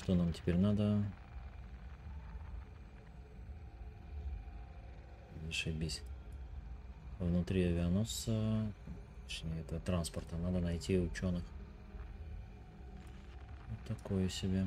Что нам теперь надо? Зашибись. Внутри авианосца, точнее, этого транспорта, надо найти ученых. Вот такое себе.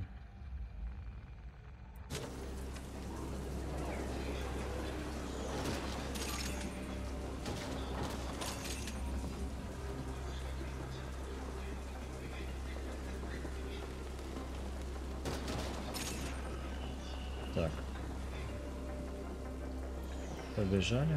Так. Побежали.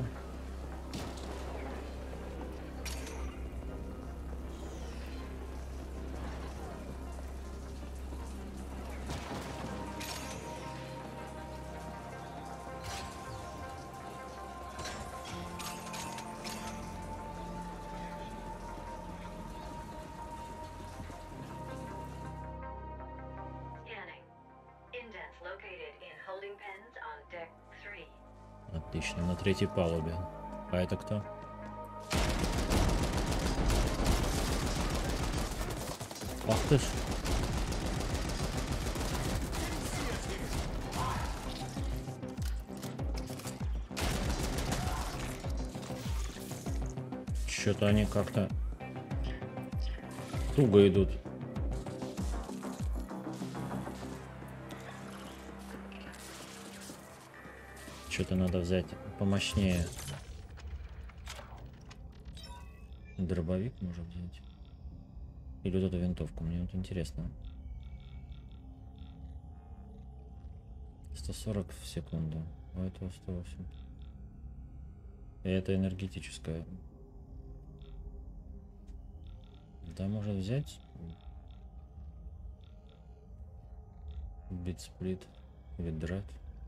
Отлично, на третьей палубе. А это кто? Ах ты ж. Что-то они как-то туго идут. Что-то надо взять помощнее. Дробовик можно взять. Или вот эту винтовку. Мне вот интересно. 140 в секунду. А этого 108. И это энергетическая. Да, можно взять. Битсплит. Виддред.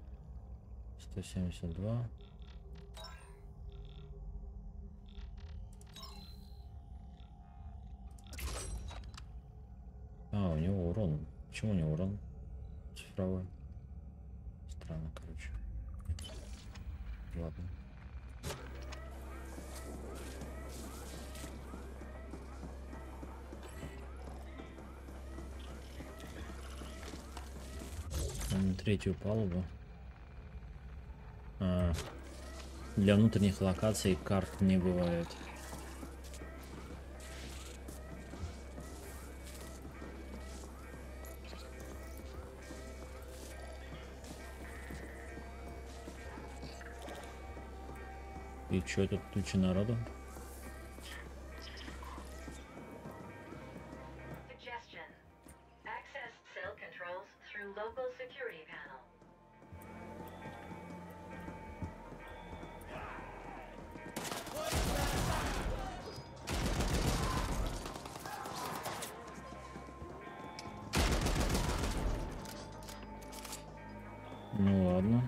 172. А, у него урон. Почему у него урон цифровой? Странно, короче. Ладно. На третью палубу. Для внутренних локаций карт не бывает. И чё тут туча народу? Ну ладно.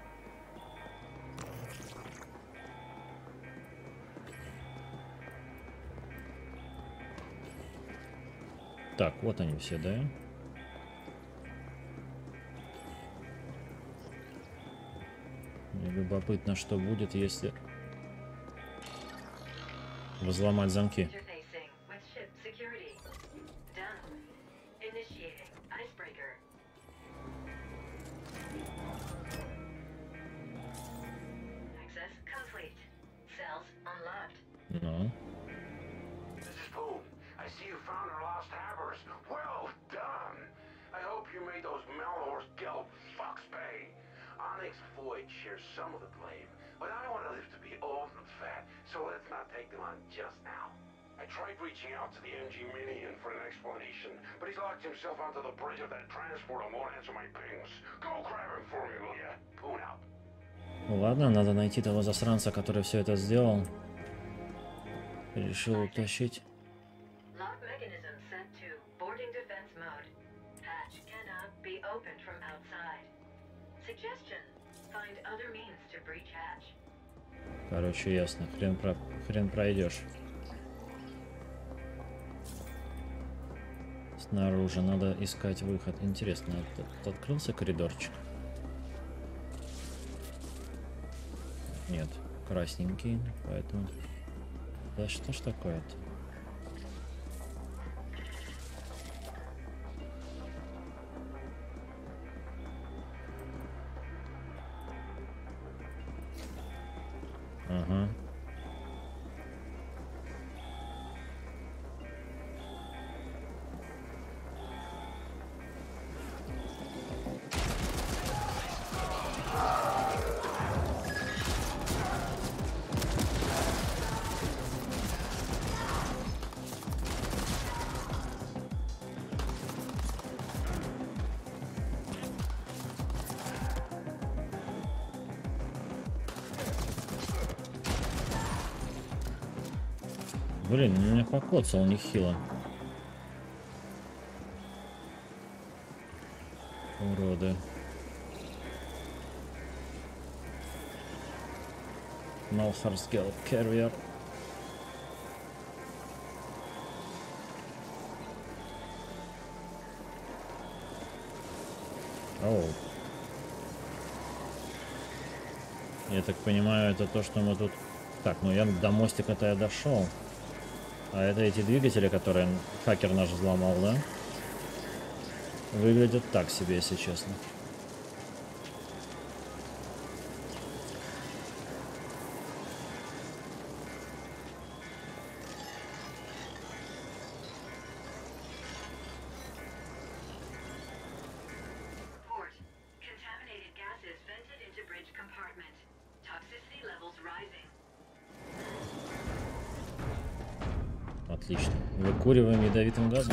Так, вот они все, да? Мне любопытно, что будет, если взломать замки. Ну. Shares some of the blame, but I want to live to be old and fat, so let's not take them on just now. I tried reaching out to the MG Minion for an explanation, but he's locked himself onto the bridge of that transport and won't answer my pings. Go grab him for me, will ya? Poon out. Ну ладно, надо найти того засранца, который все это сделал. Решил утащить. Короче, ясно. Хрен пройдешь. Снаружи надо искать выход. Интересно, открылся коридорчик? Нет, красненький, поэтому... Да что ж такое-то? Блин, он меня покоцал нехило. Уроды. Малхарсгел Керриер. Оу. Я так понимаю, это то, что мы тут... Так, ну я до мостика-то я дошел. А это эти двигатели, которые хакер наш взломал, да? Выглядят так себе, если честно. Report. Contaminated gases vented into bridge compartment. Toxicity levels rising. Отлично. Выкуриваем ядовитым газом.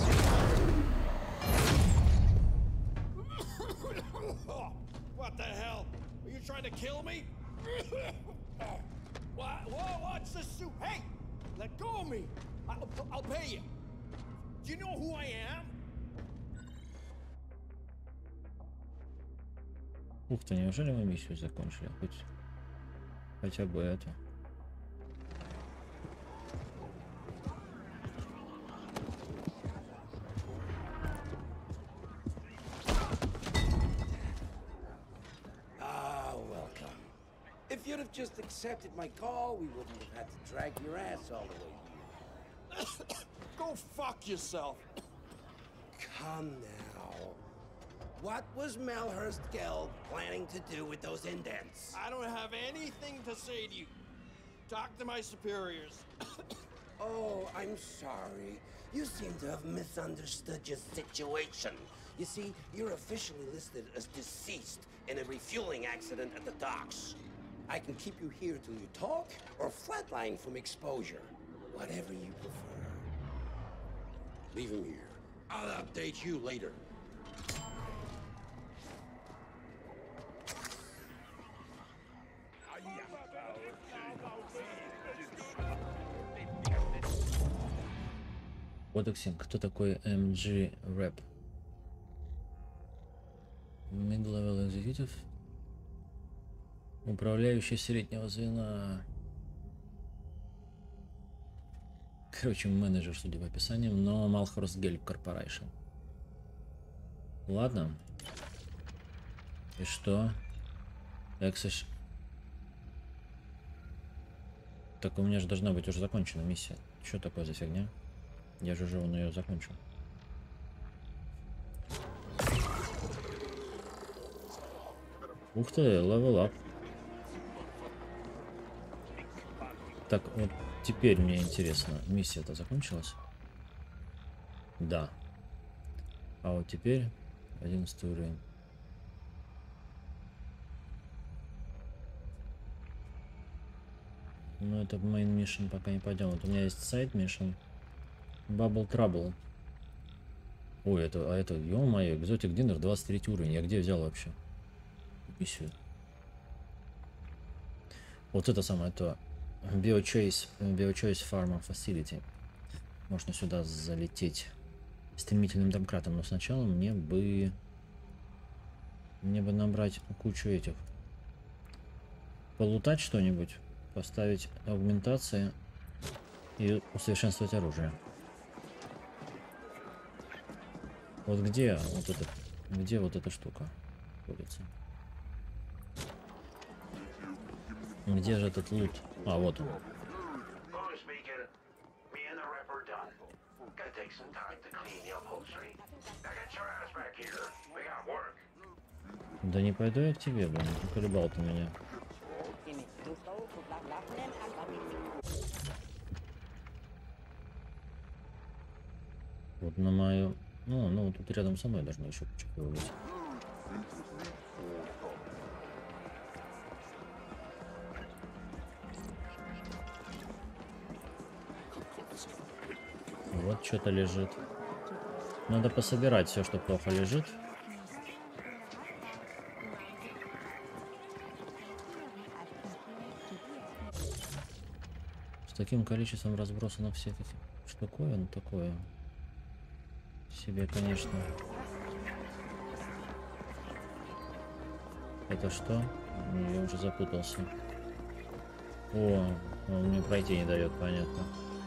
What the hell? Are you trying to kill me? What's this suit? Hey! Let go of me! I'll pay you. Do you know who I am? Ух ты, неужели мы миссию закончили? Хотя бы это. Ah, welcome. If you'd have just accepted my call, we wouldn't have had to drag your ass all the way here. Go fuck yourself. Come now. What was Melhurst Geld planning to do with those indents? I don't have anything to say to you. Talk to my superiors. Oh, I'm sorry. You seem to have misunderstood your situation. You see, you're officially listed as deceased in a refueling accident at the docks. I can keep you here till you talk, or flatline from exposure. Whatever you prefer. Leave him here. I'll update you later. Кодексинг. Кто такой MG Rep? Mid-level executive. Управляющий среднего звена. Короче, менеджер, судя по описаниям, но Malhorst Geld Corporation. Ладно. И что? Эксэш. Так у меня же должна быть уже закончена миссия. Что такое за фигня? Я же уже вон ее закончил. Ух ты, левел ап. Так, вот теперь мне интересно, миссия-то закончилась? Да. А вот теперь 11 уровень. Ну, это main mission пока не пойдем. Вот у меня есть side mission. Bubble Trouble. Ой, это, ё-моё, Exotic Dinner 23 уровень. Я где взял вообще миссию? Вот это самое то. BioChoice Pharma Facility. Можно сюда залететь стремительным домкратом, но сначала мне бы набрать кучу этих. Полутать что-нибудь, поставить аугментации и усовершенствовать оружие. Вот где вот эта штука находится? Где же этот лут? А, вот он. Boom speaking. Me and the rep are done. Gotta take some time to clean the upholstery. Now get your ass back here. We got work. Да не пойду я к тебе, блин. Поколебал ты меня. Вот на мою... Ну, тут рядом со мной должно еще что-то быть. Вот что-то лежит. Надо пособирать все, что плохо лежит. таким количеством разбросано всех этих штуковин, такое себе, конечно. Это что? Я уже запутался. О, он мне пройти не дает, понятно.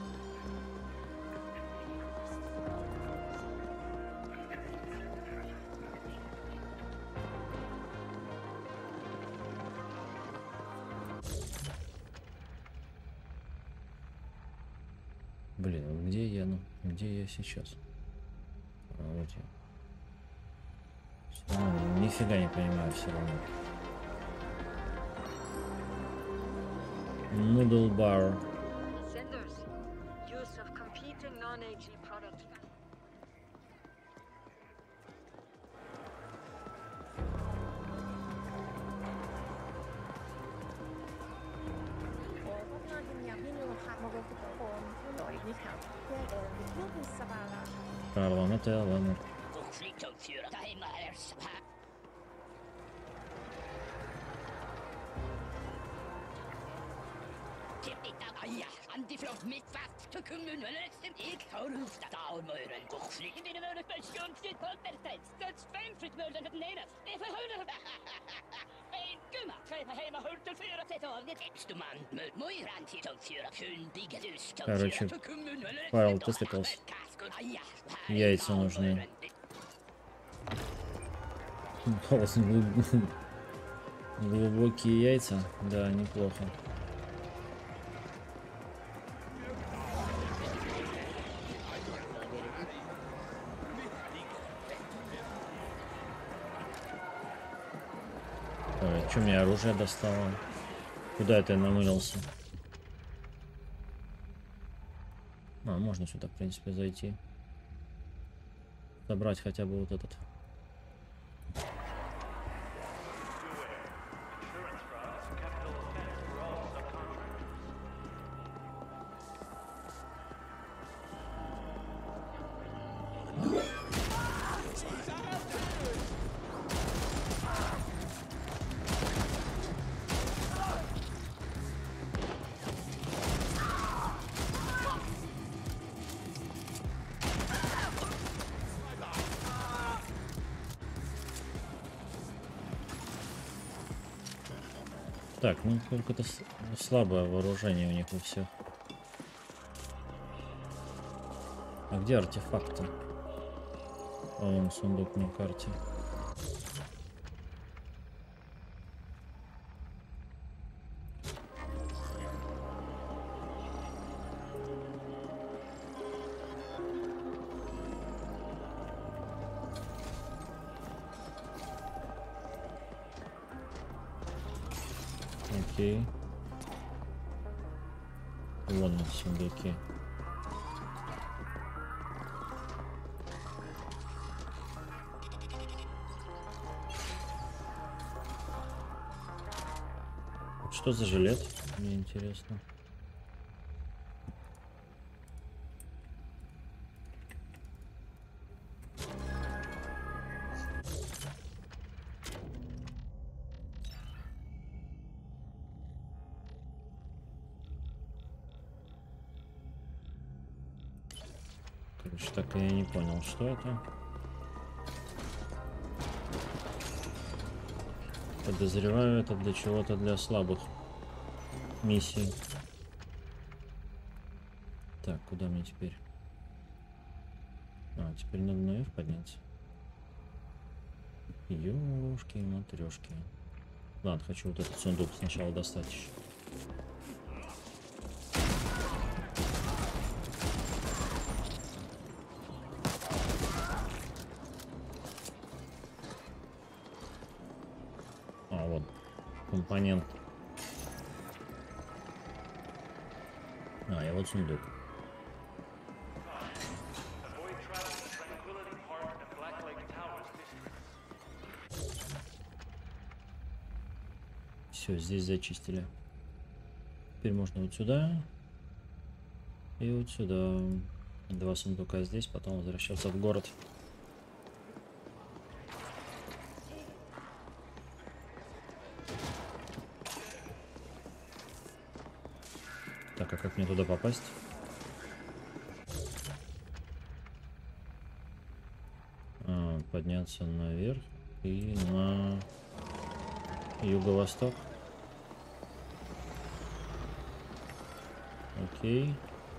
Блин, вот где я, ну, где я сейчас? А, вот я. Всё равно, нифига не понимаю все равно. Noodle bar. Senders. Use of competing non-AG products. Парламент. Antiflot midtvakt til kommunen som ikke har lufta dagmøren konflikt. Det var et beskyldning på Bertels. Det er spennfrittmøllen den ene. Det er for høyre. En gumma. Treipa hemma hult til fyra. Sett av det tekste mann. Møt møyran til å fyra. Fyndige dus til å fyra til kommunen. Павел, testicles. Яйца нужны. Глубокие яйца? Да, неплохо. Что мне оружие достало? Куда это я намылился? А, можно сюда, в принципе, зайти. Собрать хотя бы вот этот. Так, ну какое-то слабое вооружение у них у всех. А где артефакты? А вон сундук на карте. Окей. Вон сундуки. Что за жилет? Мне интересно. Короче, так я не понял, что это. Подозреваю, это для чего-то для слабых миссий. Так, куда мне теперь? А, теперь надо наверх подняться. Ёшки, матрешки. Ладно, хочу вот этот сундук сначала достать еще. А, вот компонент. А, и вот сундук. Все, здесь зачистили. Теперь можно вот сюда и вот сюда. Два сундука здесь, потом возвращаться в город. Так, Так, а как мне туда попасть? Подняться наверх и на юго-восток. Окей.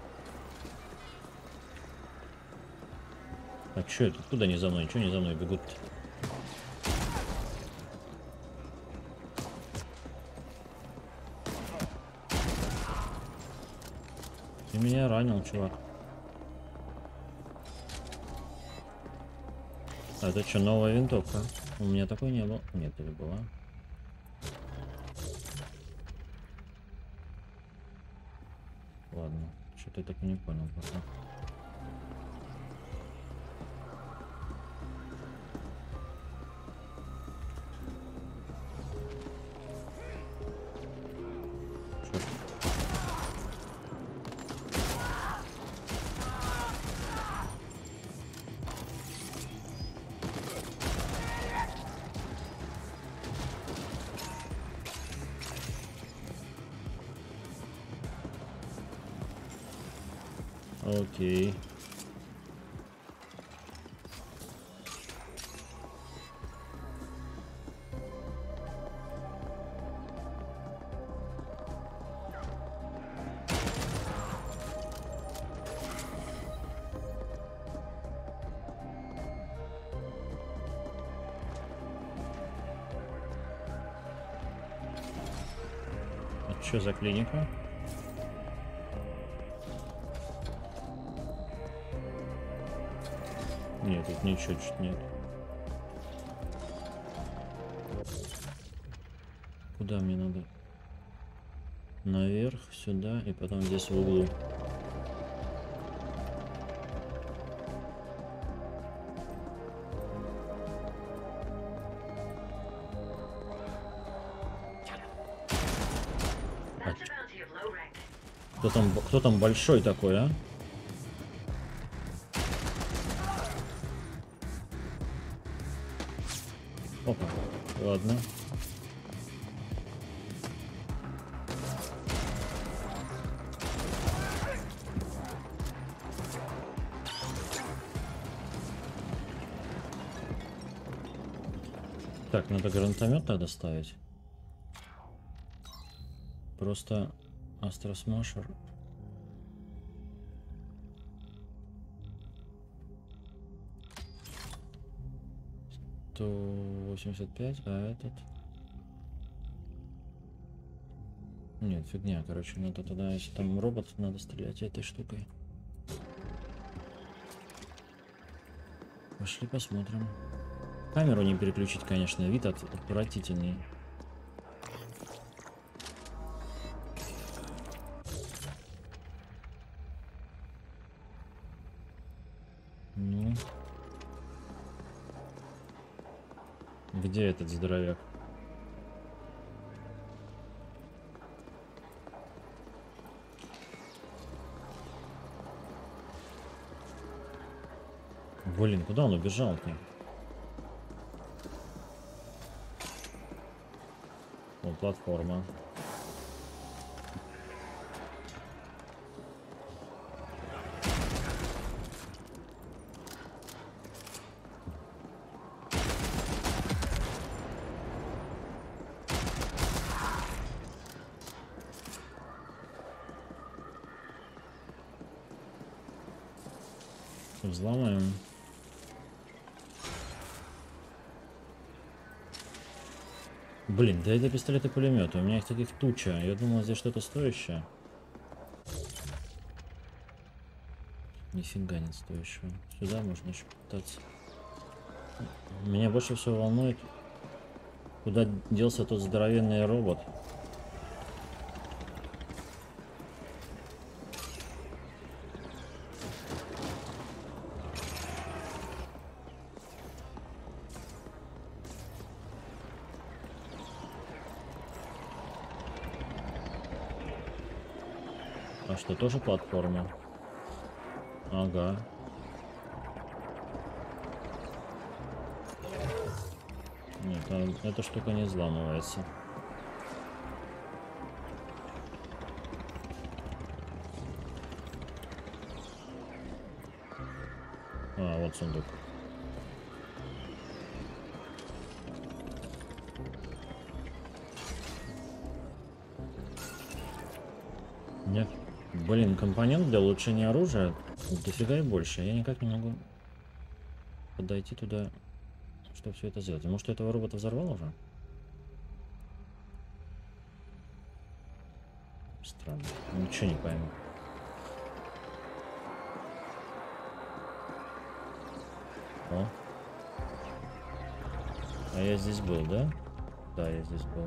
А чё это? Куда они за мной? Чё они за мной бегут-то? Ты меня ранил, чувак. А это что, новая винтовка? У меня такой не было. Нет, это была. Ладно, что-то я так и не понял пока. Окей. А что за клиника? Нет, тут ничего чуть нет. Куда мне надо? Наверх, сюда, и потом здесь в углу. Кто там большой такой, а? Опа, ладно. Так, надо гранатомет надо ставить. Просто Астросмашер. То 85, а этот... Нет, фигня, короче, надо тогда, если там робот, надо стрелять этой штукой. Пошли посмотрим. Камеру не переключить, конечно, вид отвратительный. Ну... Где этот здоровяк? Блин, куда он убежал-то? О, платформа. Взломаем. Блин, да это пистолет и пулемет. У меня их таких туча. Я думал, здесь что-то стоящее. Нифига не стоящего. Сюда можно еще пытаться. Меня больше всего волнует, куда делся тот здоровенный робот. А что, тоже платформа? Ага. Нет, эта штука не взламывается. А, вот сундук. Нет. Блин, компонент для улучшения оружия дофига и больше. Я никак не могу подойти туда, чтобы все это сделать. Может, этого робота взорвал уже? Странно. Ничего не пойму. О. А я здесь был, да? Да, я здесь был.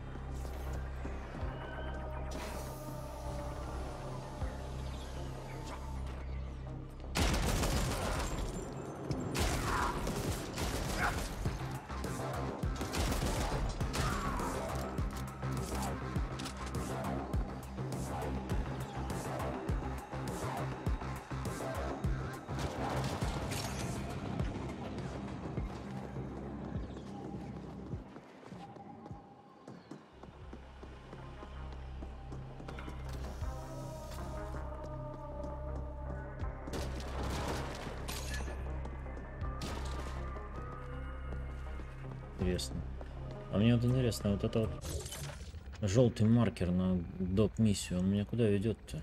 Интересно. А мне вот интересно, вот это вот желтый маркер на доп-миссию, он меня куда ведет-то?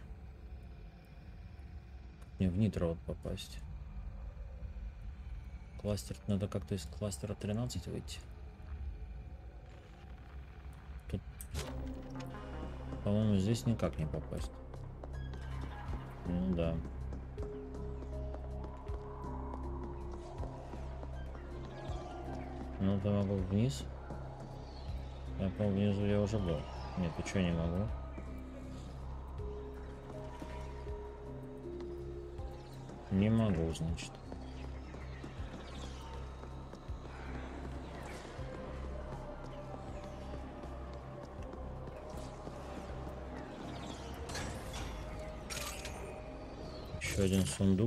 Мне в нитро вот попасть. Кластер, надо как-то из кластера 13 выйти. Тут, по-моему, здесь никак не попасть. Ну да. Ну, то могу вниз. Я, по-моему, внизу я уже был. Нет, ты что, не могу? Не могу, значит. Еще один сундук.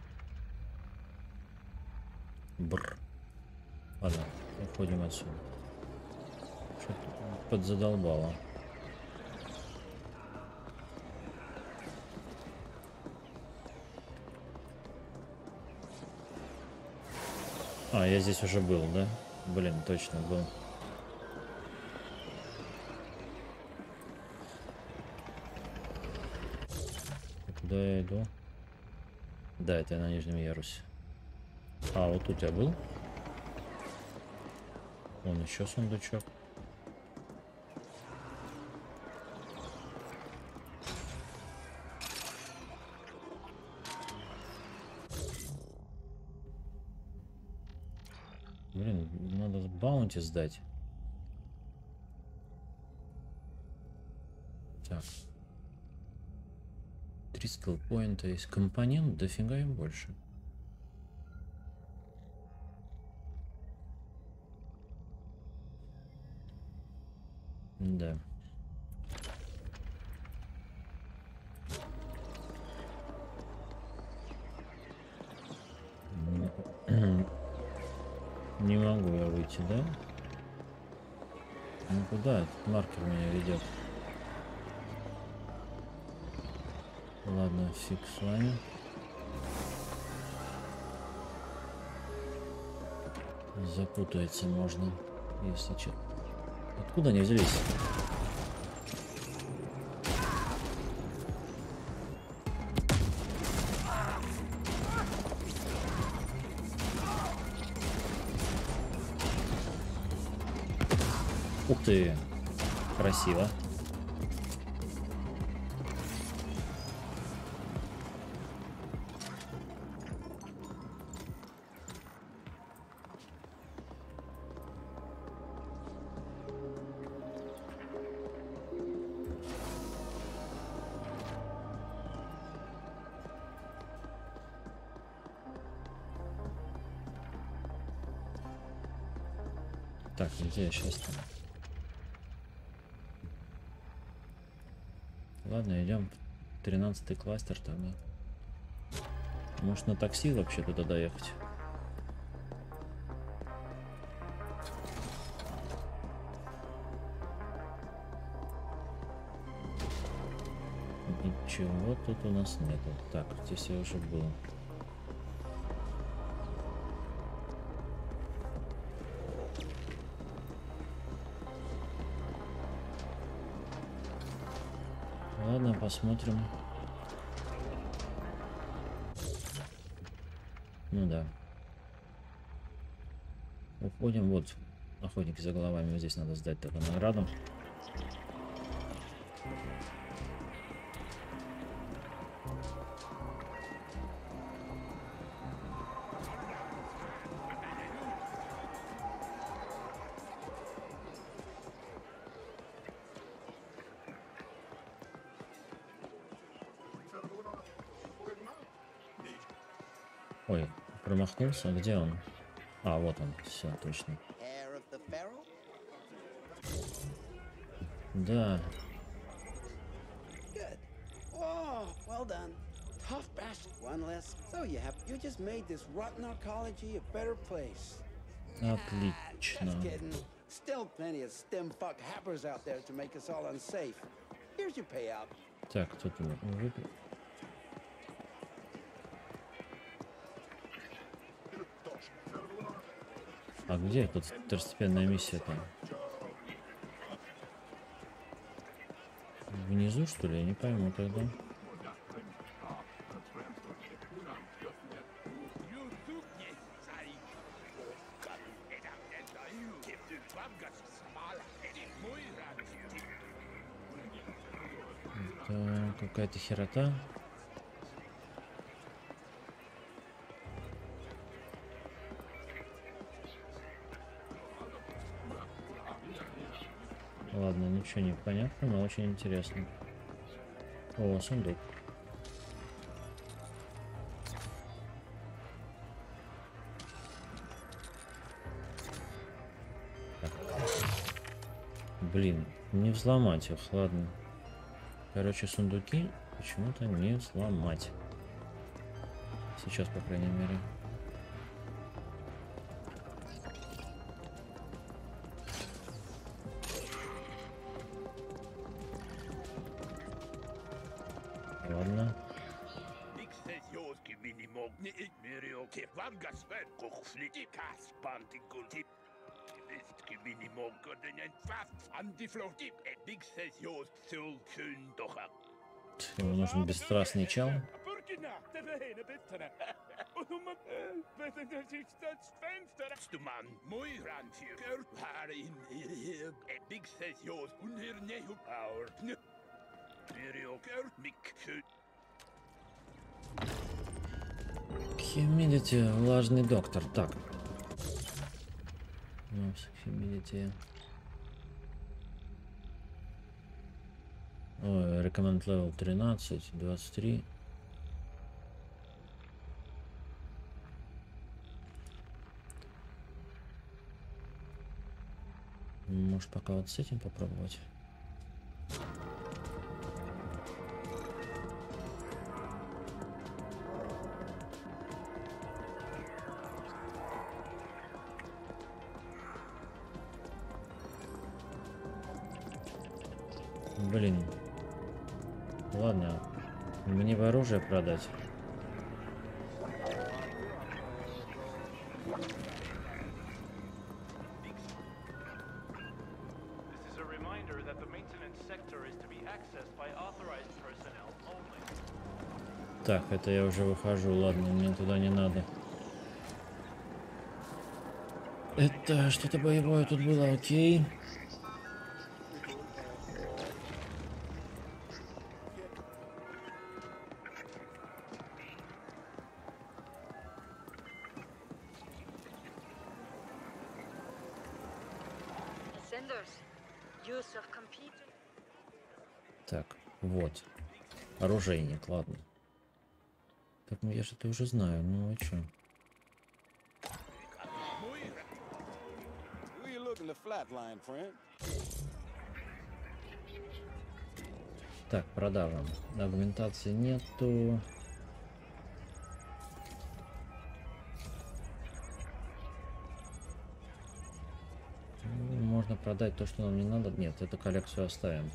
Бррр. Ладно, уходим отсюда. Что-то подзадолбало. А, я здесь уже был, да? Блин, точно был. Куда я иду? Да, это я на нижнем ярусе. А, вот тут я был. Вон еще сундучок. Блин, надо баунти сдать. Так. 3 скиллпоинта есть. Компонент дофига им больше. Да. Не могу я выйти, да? Ну куда этот маркер меня ведет? Ладно, фиг с вами. Запутается можно, если что. Откуда они взялись? Ух ты! Красиво. Так, где я сейчас там? Ладно, идем в 13-й кластер тогда. Может, на такси вообще туда доехать? Ничего тут у нас нету. Так, здесь я уже был. посмотрим. Ну да. Уходим. Вот. Охотники за головами. Вот здесь надо сдать только награду. Ой, промахнулся. Где он? А, вот он. Все, точно. Да. Good. Oh, well done. Tough bastard. One less. So you just made this rotten arcology a better place. Отлично. Just kidding. Still plenty of stem fuck happers out there to make us all unsafe. Here's your payout. Так, тут А где тут второстепенная миссия-то? Внизу, что ли? Я не пойму тогда. Это какая-то херота. Ладно, ничего не понятно, но очень интересно. О, сундук. Так. Блин, не взломать их, ладно. Короче, сундуки почему-то не взломать. Сейчас, по крайней мере. Ладно. Ему нужен бесстрастный чел. Химидити, влажный доктор. Так. Химидити. Ой, recommend level 13, 23. Может, пока вот с этим попробовать. Блин. Ладно. Мне бы оружие продать. Так, это я уже выхожу. Ладно, мне туда не надо. Это что-то боевое тут было, окей. Так, вот. Оружейник, ладно. Так, ну я же это уже знаю, ну а чё? Так, продажа. Аргументации нету. Можно продать то, что нам не надо. Нет, эту коллекцию оставим.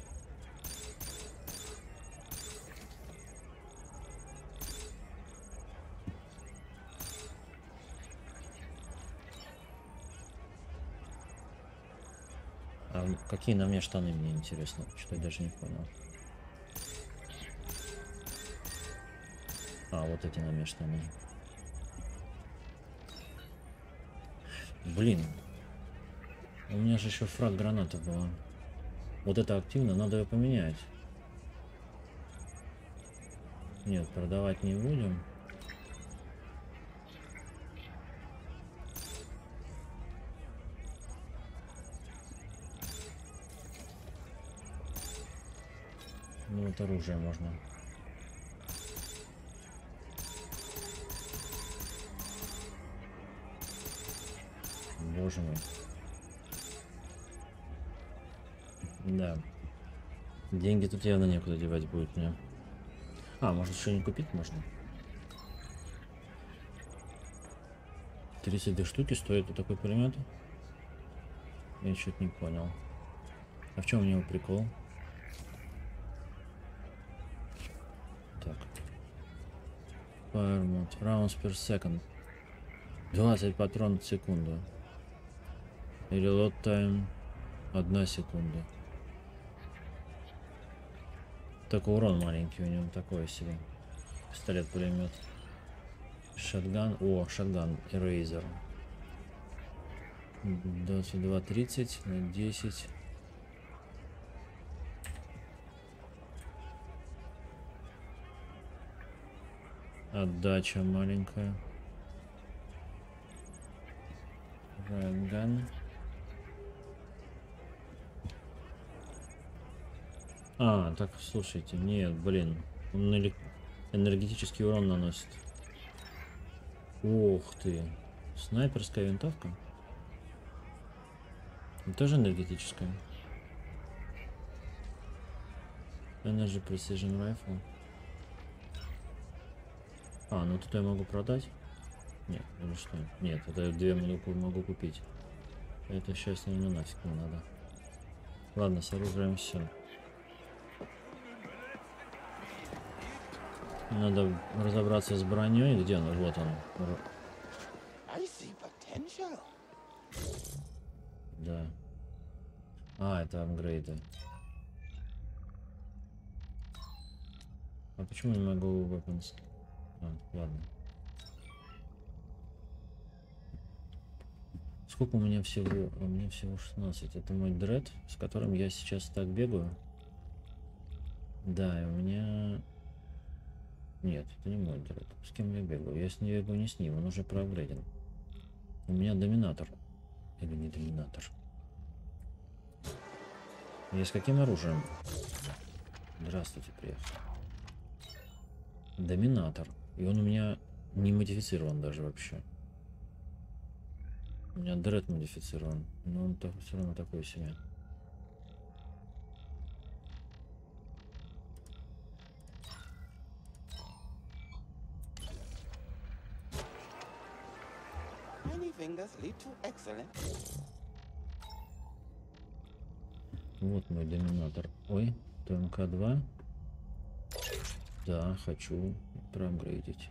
А какие на мне штаны, мне интересно, что я даже не понял. А, вот эти намешаны. Блин. У меня же еще фраг граната была. Вот это активно, надо ее поменять. Нет, продавать не будем. Ну вот оружие можно. Боже мой. Да. Деньги тут явно некуда девать будет мне. А, может что-нибудь купить можно? 32 штуки стоит вот такой пулемет? Я что-то не понял. А в чем у него прикол? Так. Fire mode. Rounds per second. 20 патронов в секунду. Или load time 1 секунда. Только урон маленький у него, такой себе. Пистолет-пулемет. Шотган. О, шотган. Eraser. 22:30 на 10. Отдача маленькая. Райнган. А, так, слушайте, нет, блин. Он энергетический урон наносит. Ух ты. Снайперская винтовка? Это тоже энергетическая. Energy Precision Rifle. А, ну тут я могу продать? Нет, или что? Нет, это 2 могу купить. Это сейчас мне нафиг не надо. Ладно, с оружием все. Надо разобраться с броней. Где он? Вот он. Да. А, это апгрейды. А почему не могу weapons? А, ладно. Сколько у меня всего? У меня всего 16. Это мой дред, с которым я сейчас так бегаю. Да, и у меня... Нет, это не мой дред. С кем я бегаю? Я с ним бегаю, не с ним, он уже проапгрейден. У меня доминатор. Или не доминатор? Я с каким оружием? Здравствуйте, приехал. Доминатор. И он у меня не модифицирован даже вообще. У меня дред модифицирован. Но он все равно такой себе. Вот мой доминатор. Ой, ТМК-2. Да, хочу проапгрейдить.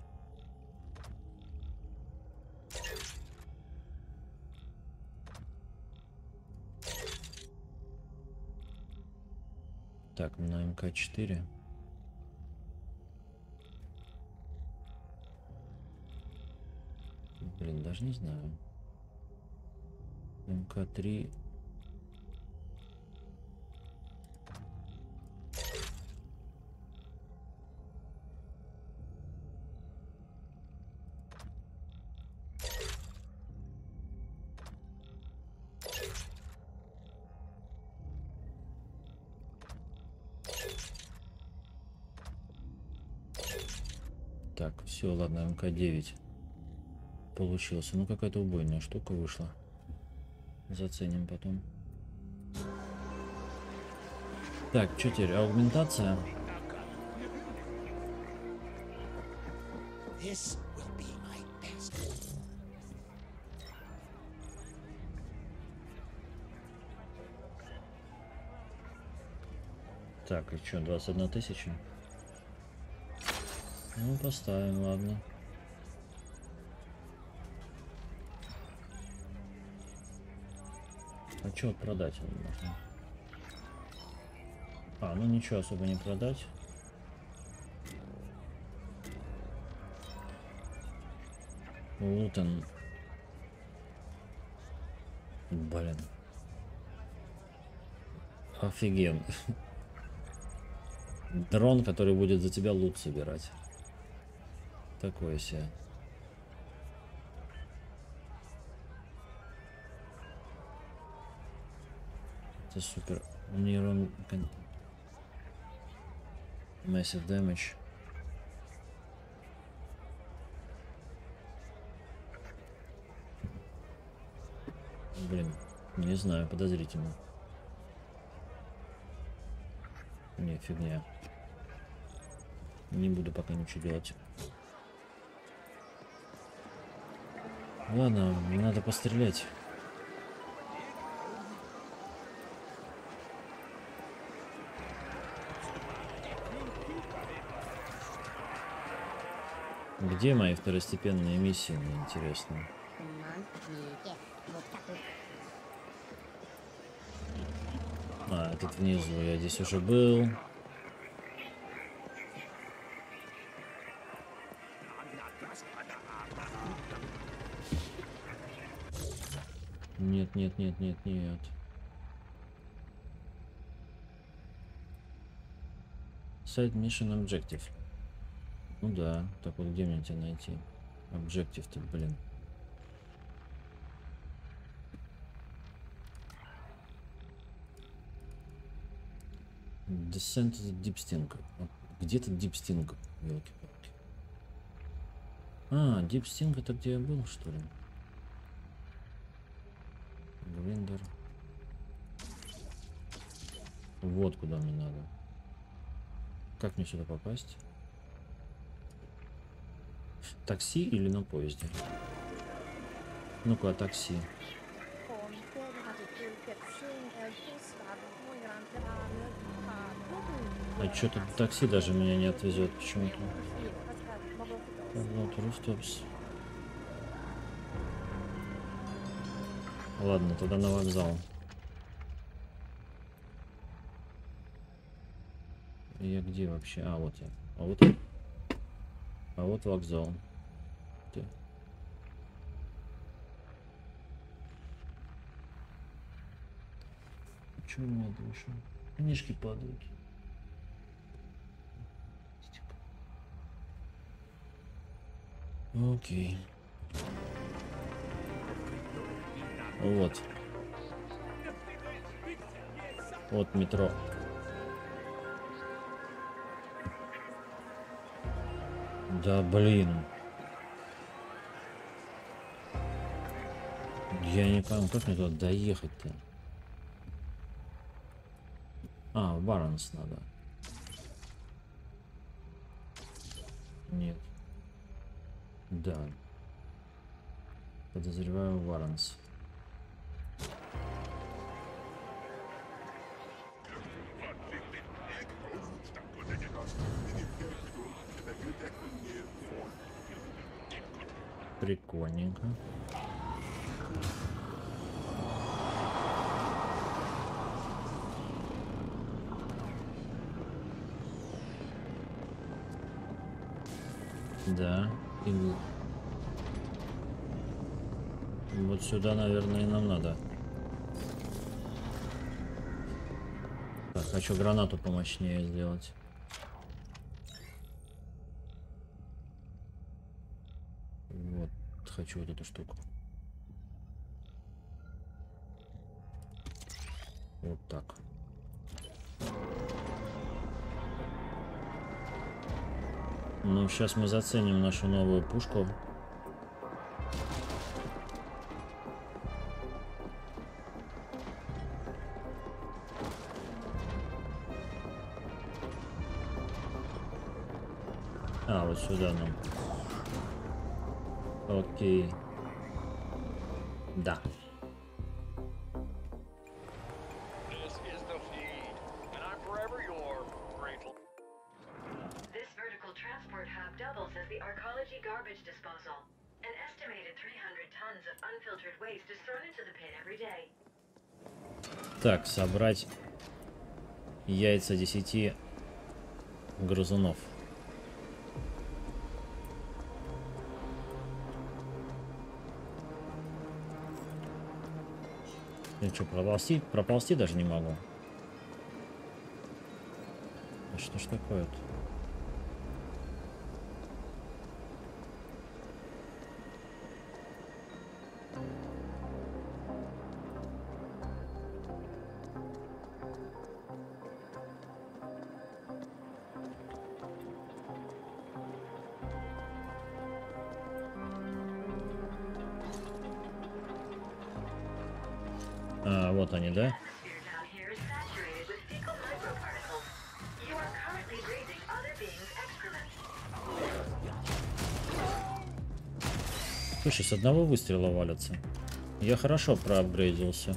Так, на МК-4. Блин, даже не знаю. МК-3. Так, все, ладно, МК-9 получился. Ну, какая-то убойная штука вышла. Заценим потом. Так, что теперь? Аугментация. Так, и что, 21 тысяча? Ну, поставим, ладно. А что продать можно? А, ну ничего особо не продать. Лутон. Блин. Офигенно. Дрон, который будет за тебя лут собирать. Такое себе. Это супер. Нейрон... Massive damage. Блин, не знаю, подозрительно. Не, фигня. Не буду пока ничего делать. Ладно, надо пострелять. Где мои второстепенные миссии, мне интересно. А, этот внизу, я здесь уже был. Нет, нет, нет, нет, нет. Side Mission Objective. Ну да, так вот где мне тебя найти? Objective-то, блин. Descent to the Deep Sting. Где-то Deep Sting, ёлки-палки. А, Deep Sting это где я был, что ли? Гриндер. Вот куда мне надо. Как мне сюда попасть? Такси или на поезде? Ну-ка, такси. А что-то такси даже меня не отвезет почему-то. Вот, Рустопс. Ладно, тогда на вокзал. Я где вообще? А, вот я. А вот вокзал. Ты. Чего у меня душа? Книжки падают. Окей. Вот. Вот метро. Да блин. Я не понял, как мне туда доехать-то? А, в Варанс надо. Нет. Да. Подозреваю Варанс. Прикольненько. Да. И вот сюда, наверное, и нам надо. Так, хочу гранату помощнее сделать. Вот, хочу вот эту штуку. Вот так. Ну, сейчас мы заценим нашу новую пушку. А, вот сюда нам. Окей. Да. This vertical transport hub doubles as the Arcology garbage disposal. An estimated 300 tons of unfiltered waste is thrown into the pit every day. Так, собрать яйца 10 грызунов. Я что, проползти даже не могу. А что ж такое-то? А, вот они, да? Atmosphere down here is saturated with fecal microparticles. You are currently breathing other beings' excrement. Слушай, с одного выстрела валятся. Я хорошо проапгрейдился.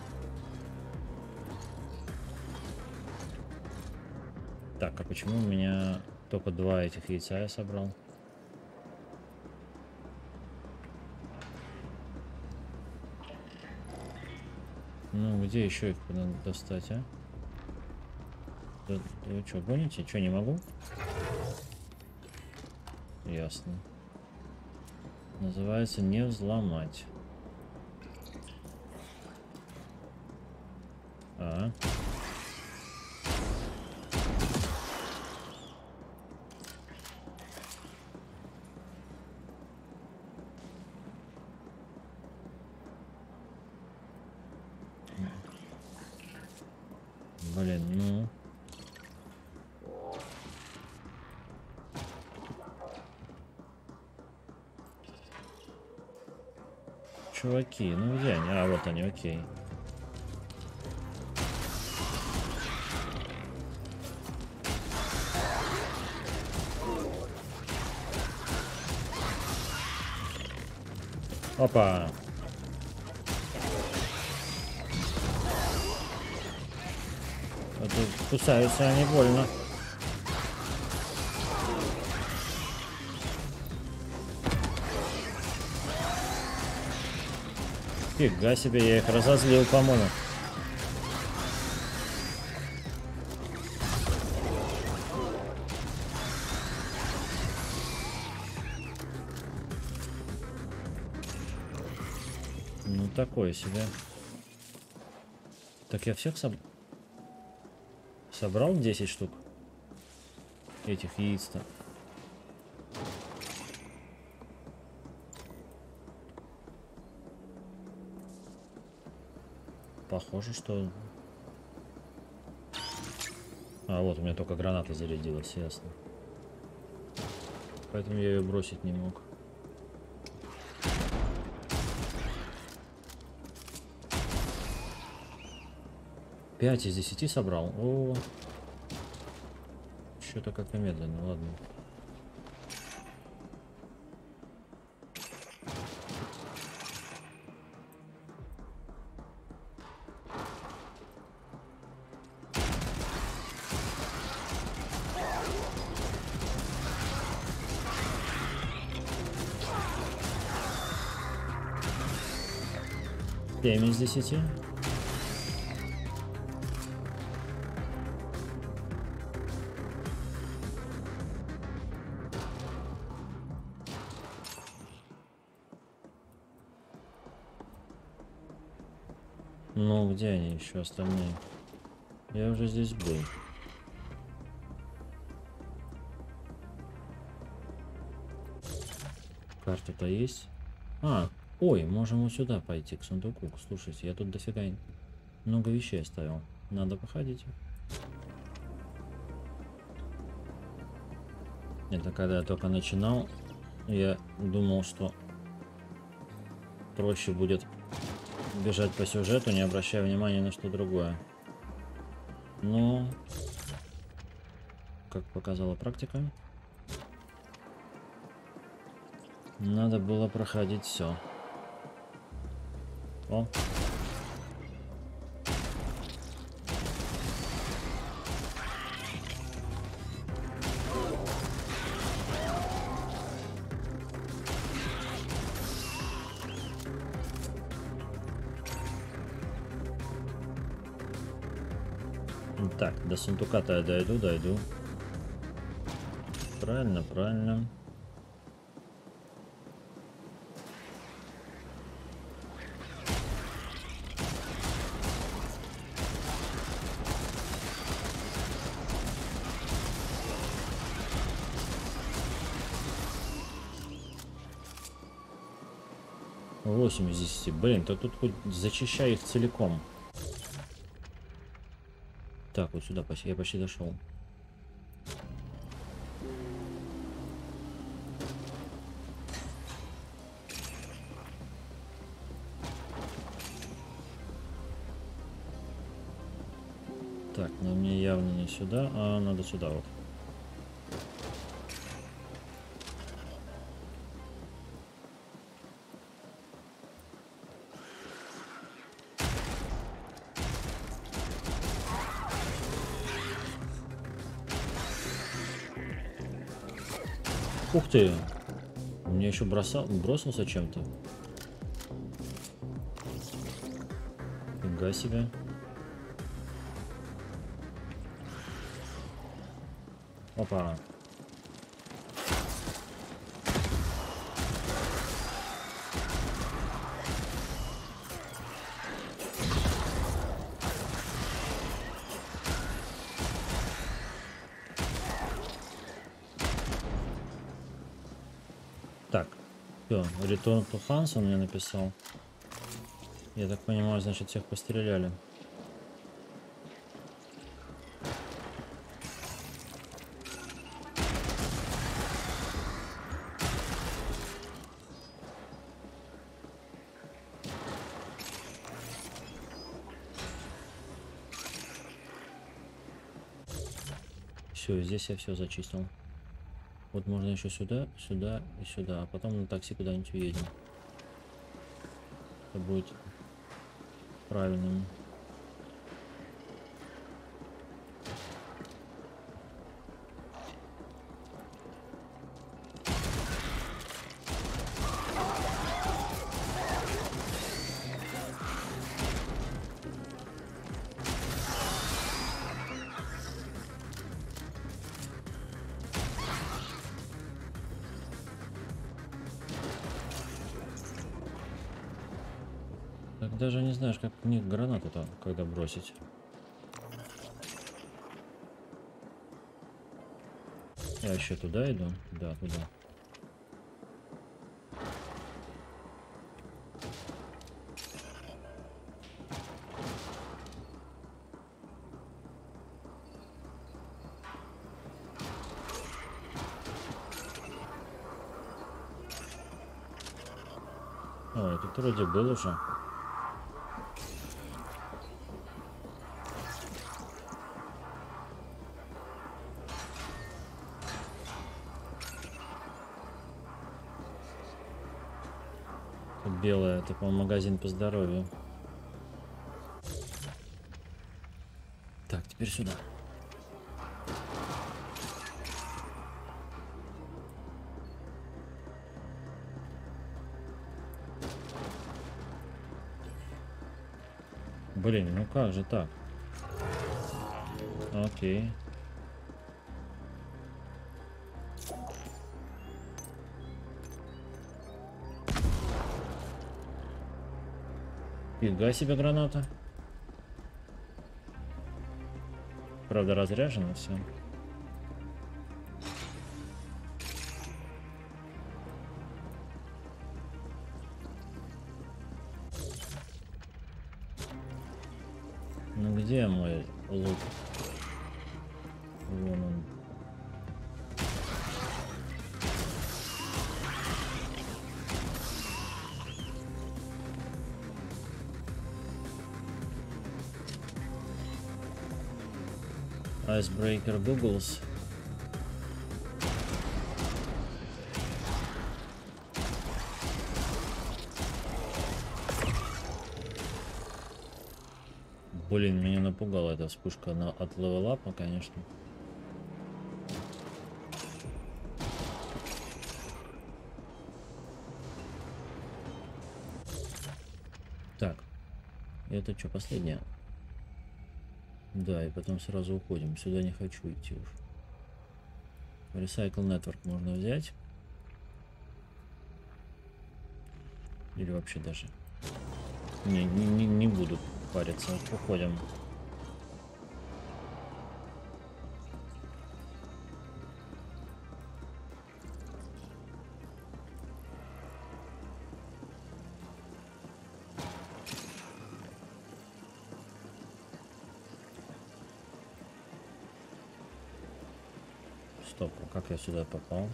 Так, а почему у меня только 2 этих яйца я собрал? Ну, где еще их надо достать, а? Вы что, гоните? Что, не могу? Ясно. Называется «Не взломать». А. Блин, ну... Чуваки, ну где они? А, вот они, окей. Опа! Это кусаются они больно. Фига себе, я их разозлил, по-моему. Ну, такое себе. Так я всех собрал 10 штук этих яиц-то. Похоже, что... А, вот у меня только граната зарядилась, ясно. Поэтому я ее бросить не мог. Пять из 10 собрал. О, что-то как-то медленно, ладно. Семь из 10. Ну, где они еще остальные? Я уже здесь был. Карта-то есть? А, ой, можем вот сюда пойти, к сундуку. Слушайте, я тут дофига много вещей оставил. Надо походить. Это когда я только начинал, я думал, что проще будет бежать по сюжету, не обращая внимания на что другое. Но, как показала практика, надо было проходить все. О! Так, до сундука-то я дойду. Правильно, правильно. 8 из 10. Блин, то тут хоть зачищай их целиком. Так, вот сюда почти, я почти дошел. Так, но мне явно не сюда, а надо сюда вот. Ух ты! Мне еще бросился чем-то. Фига себе. Опа. Так, все, Return to Hans он мне написал. Я так понимаю, значит, всех постреляли. Все, здесь я все зачистил. Вот можно еще сюда, сюда и сюда, а потом на такси куда-нибудь уедем. Это будет правильным. Так даже не знаешь, как в них гранату-то, когда бросить. Я еще туда иду? Да, туда. Ой, тут вроде был уже. Тут белое, это, по-моему, магазин по здоровью. Так, теперь сюда. Блин, ну как же так? Окей. Фига себе граната. Правда, разряжено все. Ну где мой лук? Вон он. Icebreaker Googles. Блин, меня напугала эта вспышка от левелапа, конечно. Так, это что, последнее? Да, и потом сразу уходим. Сюда не хочу идти уж. Recycle Network можно взять. Или вообще даже... Не буду париться. Уходим. Стоп, а как я сюда попал?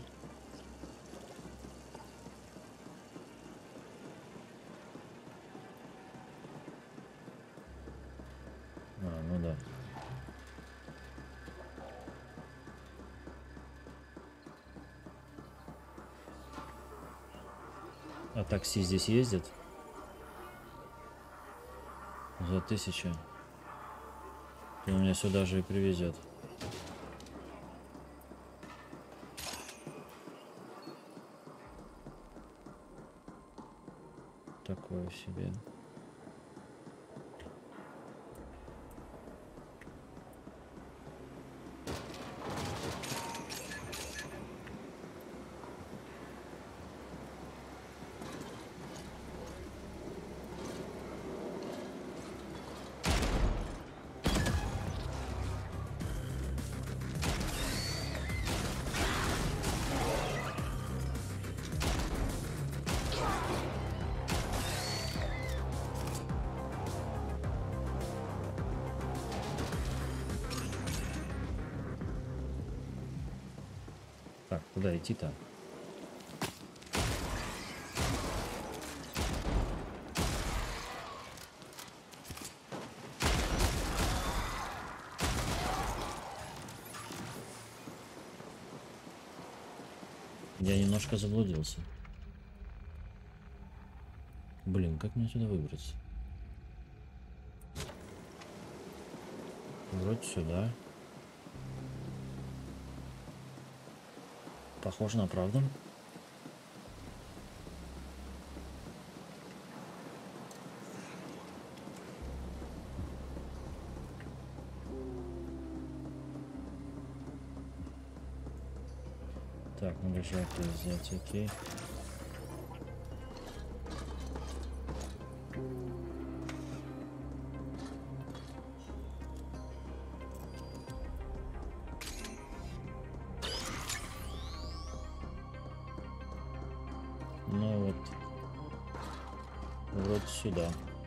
А, ну да. А такси здесь ездит? За 1000. И он меня сюда же и привезет. Такое себе. Так, куда идти-то? Я немножко заблудился. Блин, как мне отсюда выбраться? Вроде сюда. Похоже на правду. Так, надо же это взять, окей. Ну вот, вроде сюда.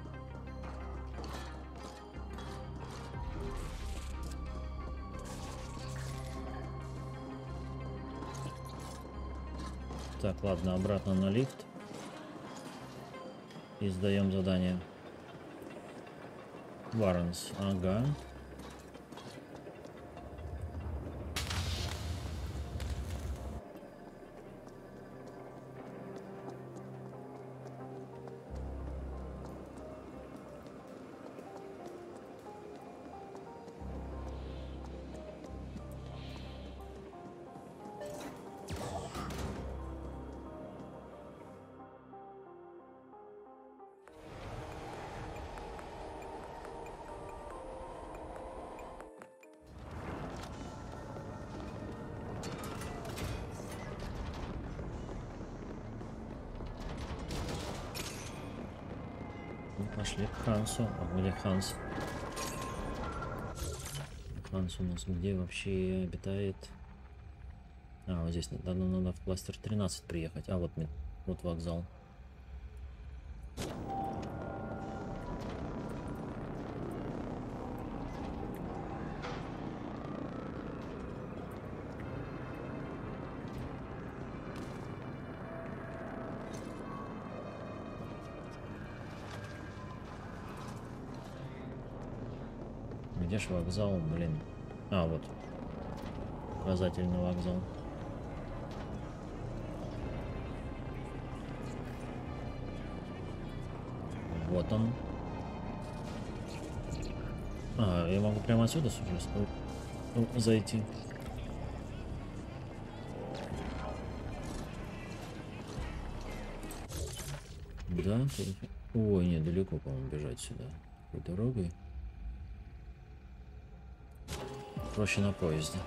Так, ладно, обратно на лифт. И сдаем задание. Варенс, ага. Пошли к Хансу. А где Ханс? Ханс у нас где вообще обитает? А, вот здесь надо в кластер 13 приехать. А, вот вокзал. Где ж вокзал, блин? А, вот. Указательный вокзал. Вот он. А, я могу прямо отсюда зайти. Да? Ой, нет, далеко, по-моему, бежать сюда. Какой дорогой. Проще на поезде.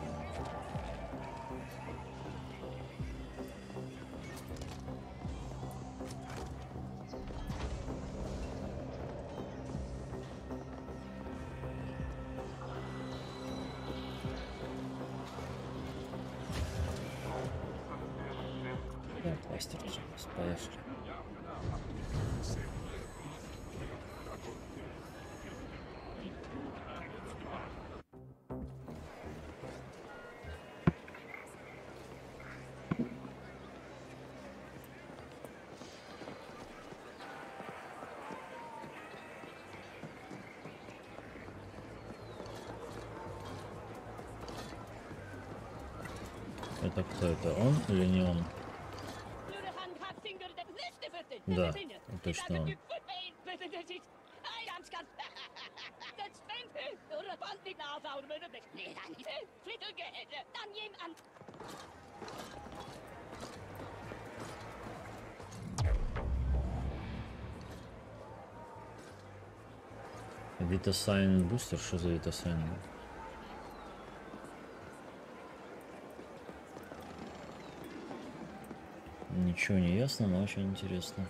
Да, кластер уже. Поехали. Так кто это? Он или не он? Да, точно он. Витасайн бустер? Что за Витасайн? Ничего не ясно, но очень интересно.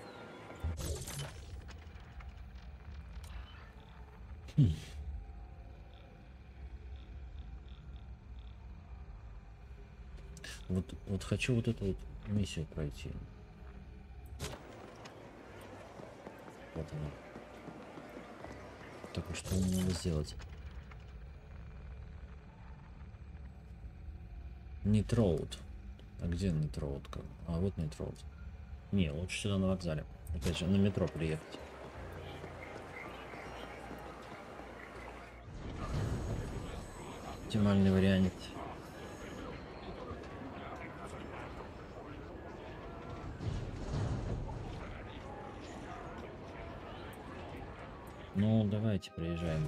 Вот хочу вот эту вот миссию пройти. Вот она. Так, а что мне надо сделать? Нитроуд. А где Нитроуд? А вот Нитроуд. Не, лучше сюда на вокзале. Опять же, на метро приехать. Оптимальный вариант. Ну, давайте приезжаем.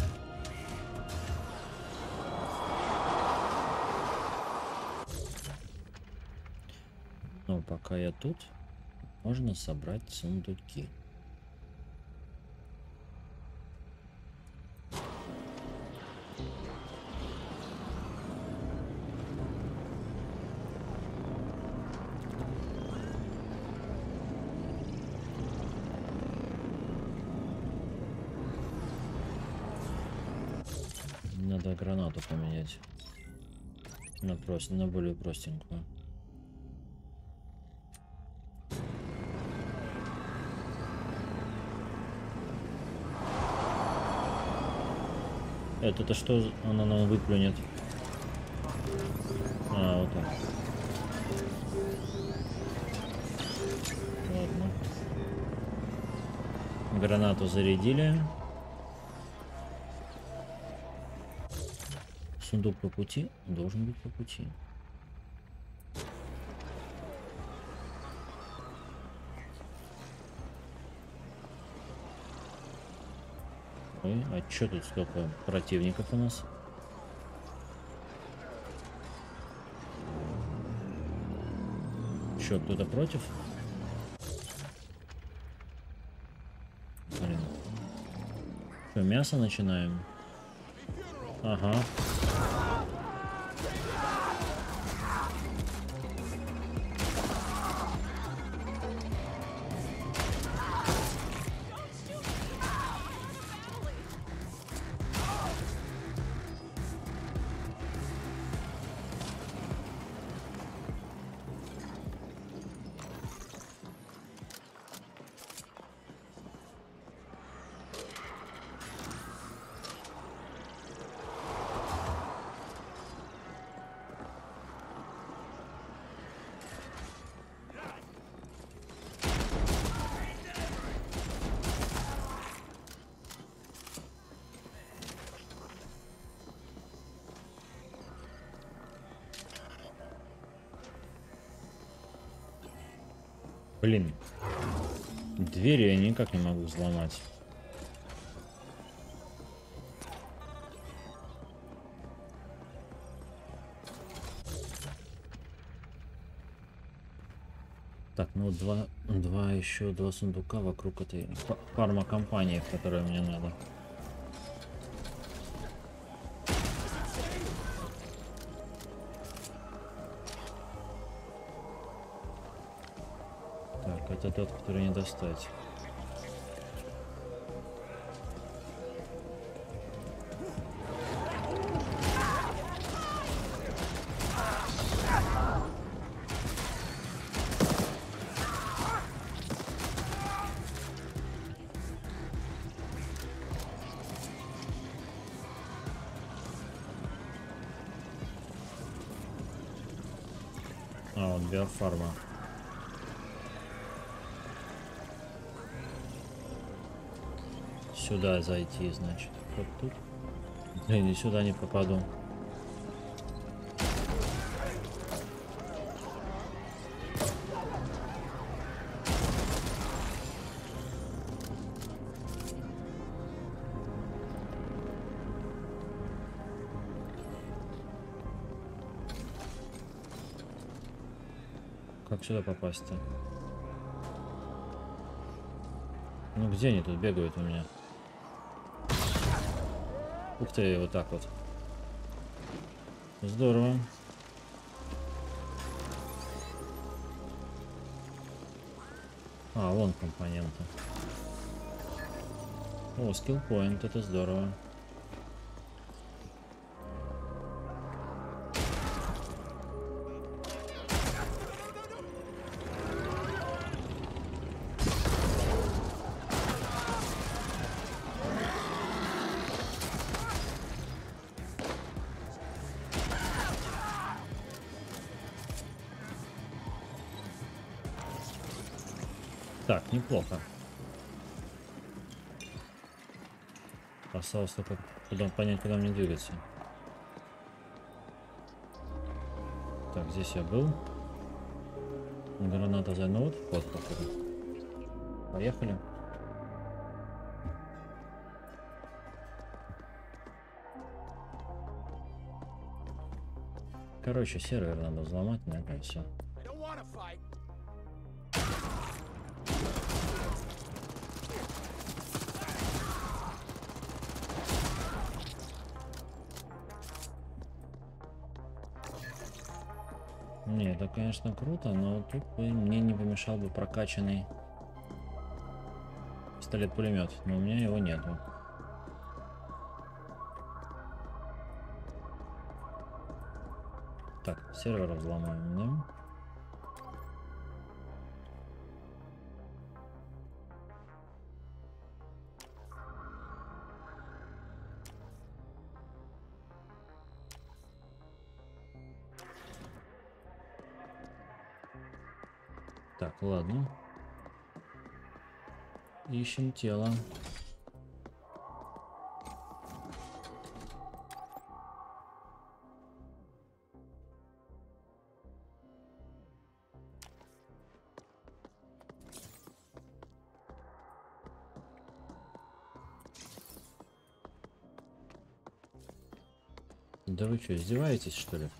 Но пока я тут, можно собрать сундуки. Надо гранату поменять на более простенькую. Это что она нам выплюнет? А, вот так. Ладно. Гранату зарядили. Сундук по пути? Должен быть по пути. Ой, а чё тут столько противников у нас? Чё, кто-то против? Блин. Что, мясо начинаем? Ага. Блин, двери я никак не могу взломать. Так, ну два сундука вокруг этой фармакомпании, в которой мне надо. Так, это тот, который не достать. А, вот биофарма. Сюда зайти, значит. Вот тут. Блин, и сюда не попаду. как сюда попасть-то? Ну где они тут бегают у меня? Ух ты, вот так вот. Здорово. А, вон компоненты. О, скиллпоинт, это здорово. Так, неплохо. Осталось только понять, куда мне двигаться. Так, здесь я был. Граната за вот вход, походу. Поехали. Короче, сервер надо взломать, наверное, все. Не, это, конечно, круто, но тут бы мне не помешал бы прокачанный пистолет-пулемет, но у меня его нету. Так, сервер взломаем, да? Так, ладно. Ищем тело. Да вы что, издеваетесь, что ли?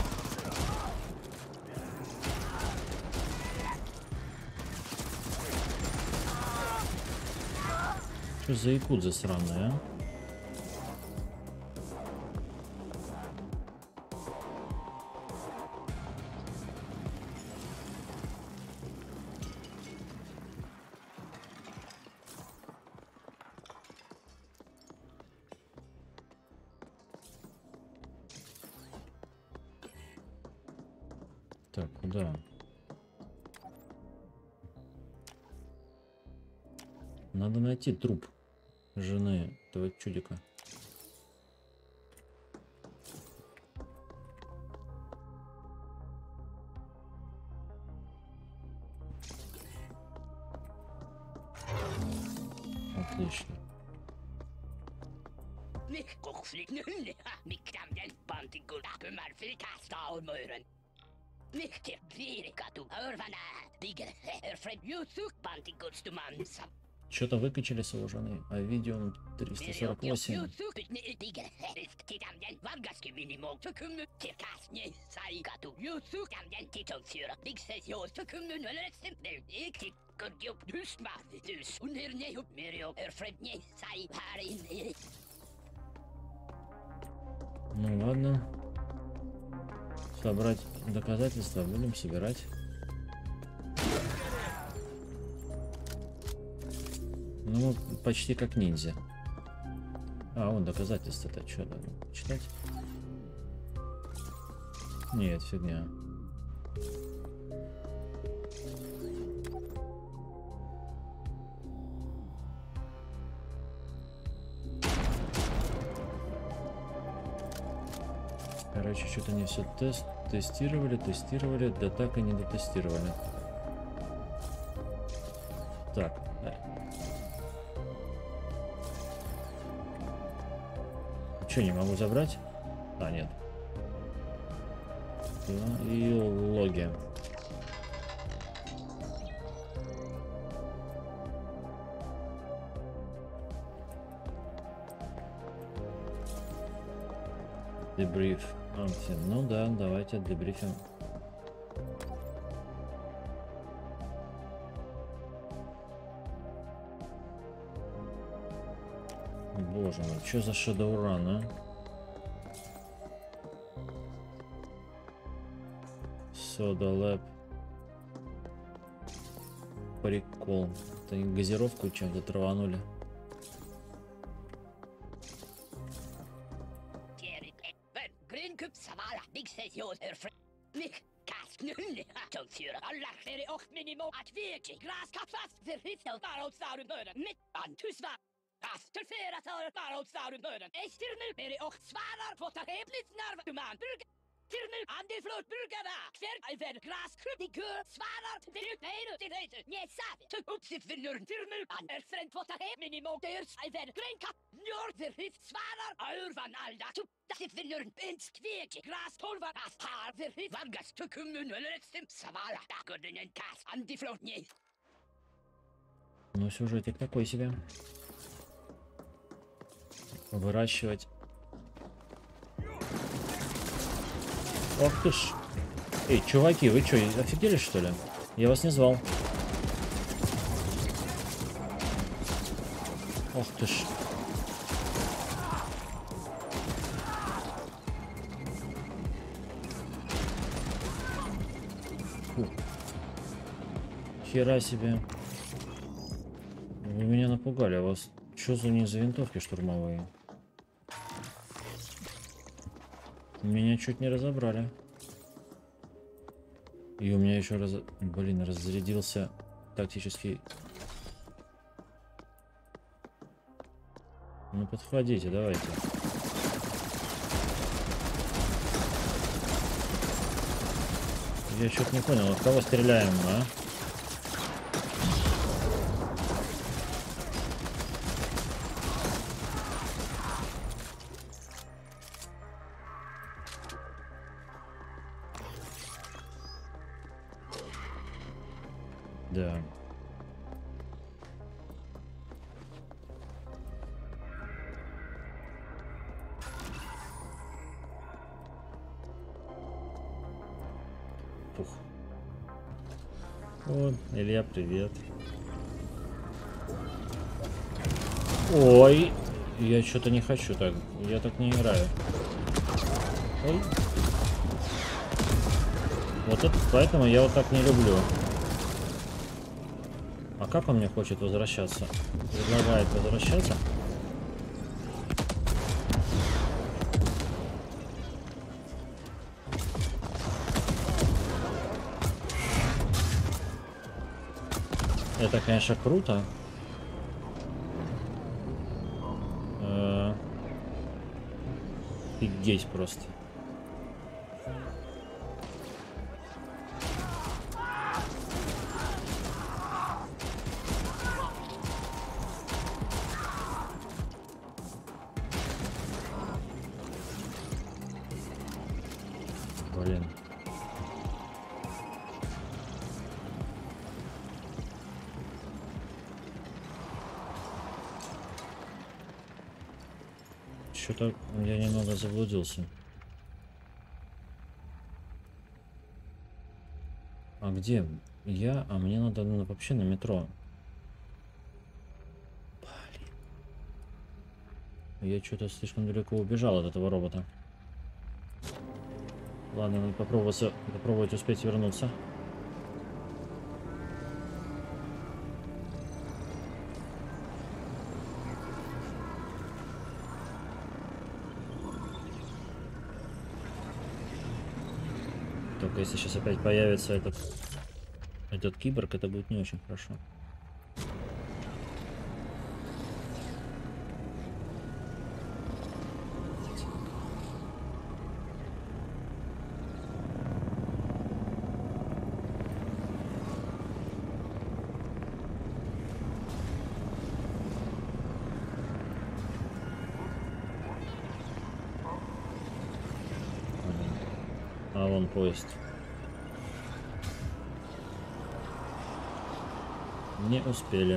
Что за якудза сраная, а? Так, куда? Надо найти труп жены этого чудика. Отлично. Что-то выкачали с его жены, а видео 348. Ну ладно. Собрать доказательства будем собирать. Ну, почти как ниндзя. А, вон доказательства-то что, надо читать? Нет, фигня. Короче, что-то не все тестировали, да так и не дотестировали. Так. Что, не могу забрать? А, нет. И логи. Дебриф. Ну да, давайте дебрифим. Боже мой, что за Shadowrun, а? Soda Lab. Прикол. Это газировку чем-то траванули. Tirmel an die Flutbrücke war. Quer alver gras krupikör svarar till det nej sabe. Till uppsitt för nörn Tirmel an erfrent på ta minimum ders alver gränkapp njör för hit svarar urvan alda. Das ist für nörn ins kveke gras tolvar as par för hit vargas till kommun eller ett stim savala. Da går den en kas an die Flut nej. Ну, сюжетик такой себе. Выращивать. Ох ты ж. Эй, чуваки, вы что, офигели что ли? Я вас не звал. Ох ты ж. Фу. Хера себе. Вы меня напугали, а вас что за не за винтовки штурмовые? Меня чуть не разобрали. И у меня еще разрядился тактический. Ну подходите, давайте. Я что-то не понял, от кого стреляем, а? Да. Пух. О, Илья, привет. Ой, я что-то не хочу так. Я так не играю. Ой. Вот это, поэтому я вот так не люблю. А как он мне хочет возвращаться? Предлагает возвращаться. Это, конечно, круто. Офигеть просто. Блин. Что-то я немного заблудился. А где я? А мне надо вообще на метро. Блин. Я что-то слишком далеко убежал от этого робота. Ладно, надо попробовать успеть вернуться. Только если сейчас опять появится этот киборг, это будет не очень хорошо. А вон поезд. Не успели.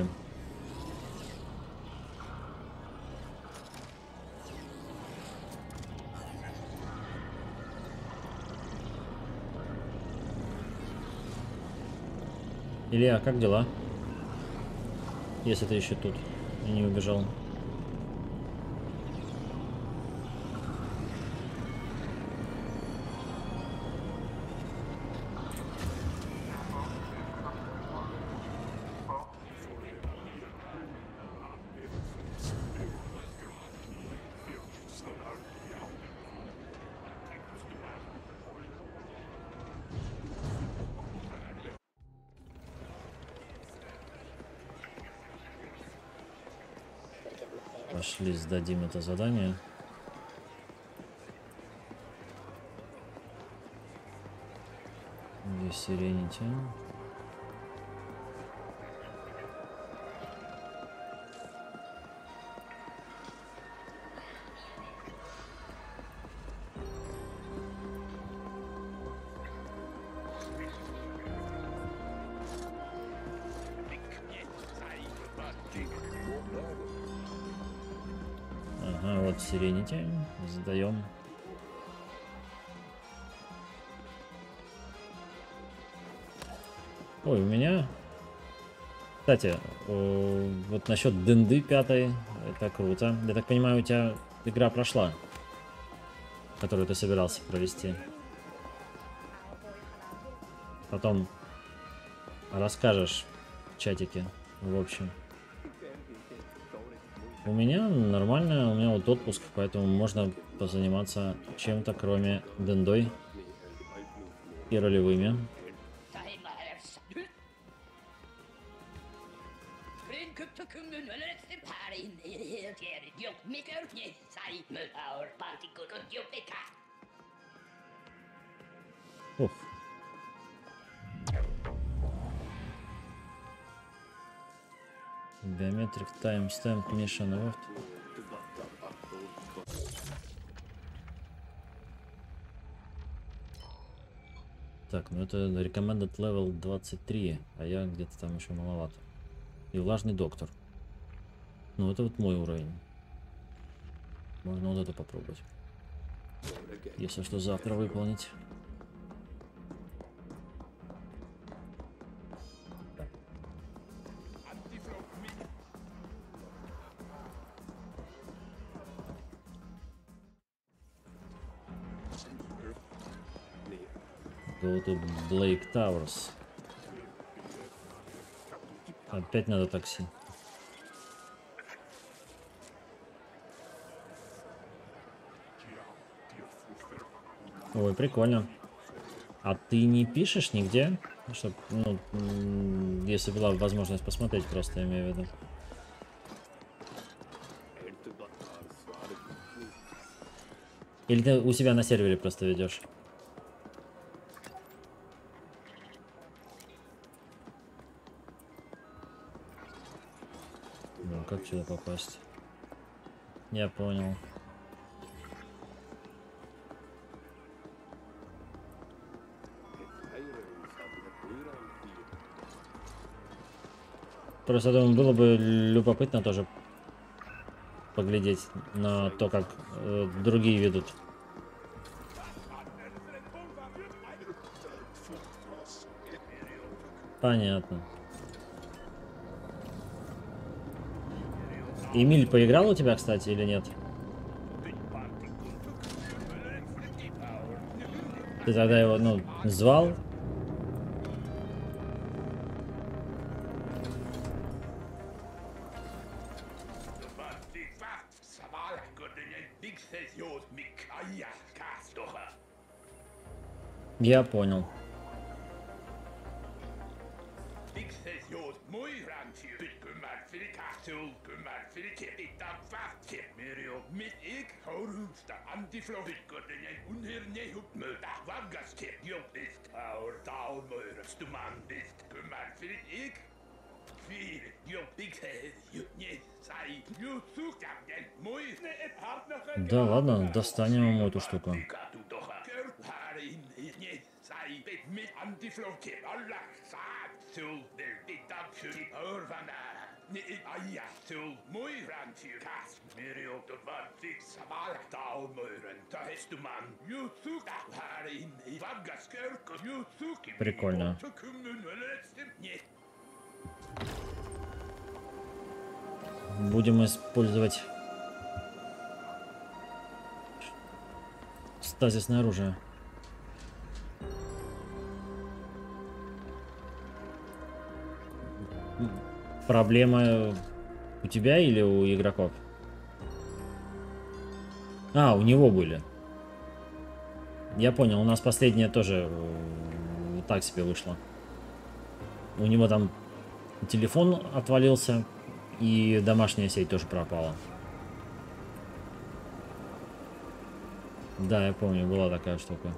Илья, как дела? Если ты еще тут и не убежал. Пошли сдадим это задание. Здесь Сиренити. Ага, вот Сиренити. Сдаем. Ой, у меня... Кстати, вот насчет дынды 5, это круто. Я так понимаю, у тебя игра прошла, которую ты собирался провести. Потом расскажешь в чатике, в общем. У меня нормально, у меня вот отпуск, поэтому можно позаниматься чем-то, кроме дындой и ролевыми. Ух. Biometric timestamp mission вот. Так, ну это recommended level 23, а я где-то там еще маловато. И влажный доктор. Ну это вот мой уровень. Можно вот это попробовать. Если что, завтра выполнить. Go to Blake Towers. Опять надо такси. Ой, прикольно. А ты не пишешь нигде? Чтоб, ну, если была возможность посмотреть, просто имею в виду. Или ты у себя на сервере просто ведешь? Ну, как сюда попасть? Я понял. Просто думаю, было бы любопытно тоже поглядеть на то, как другие ведут. Понятно. Эмиль поиграл у тебя, кстати, или нет? Ты тогда его, ну, звал? Я понял. Да ладно, достанем ему эту штуку. Прикольно. Будем использовать стазисное оружие. Проблема у тебя или у игроков? А, у него были. Я понял, у нас последняя тоже так себе вышла. У него там телефон отвалился, и домашняя сеть тоже пропала. Да, я помню, была такая штука.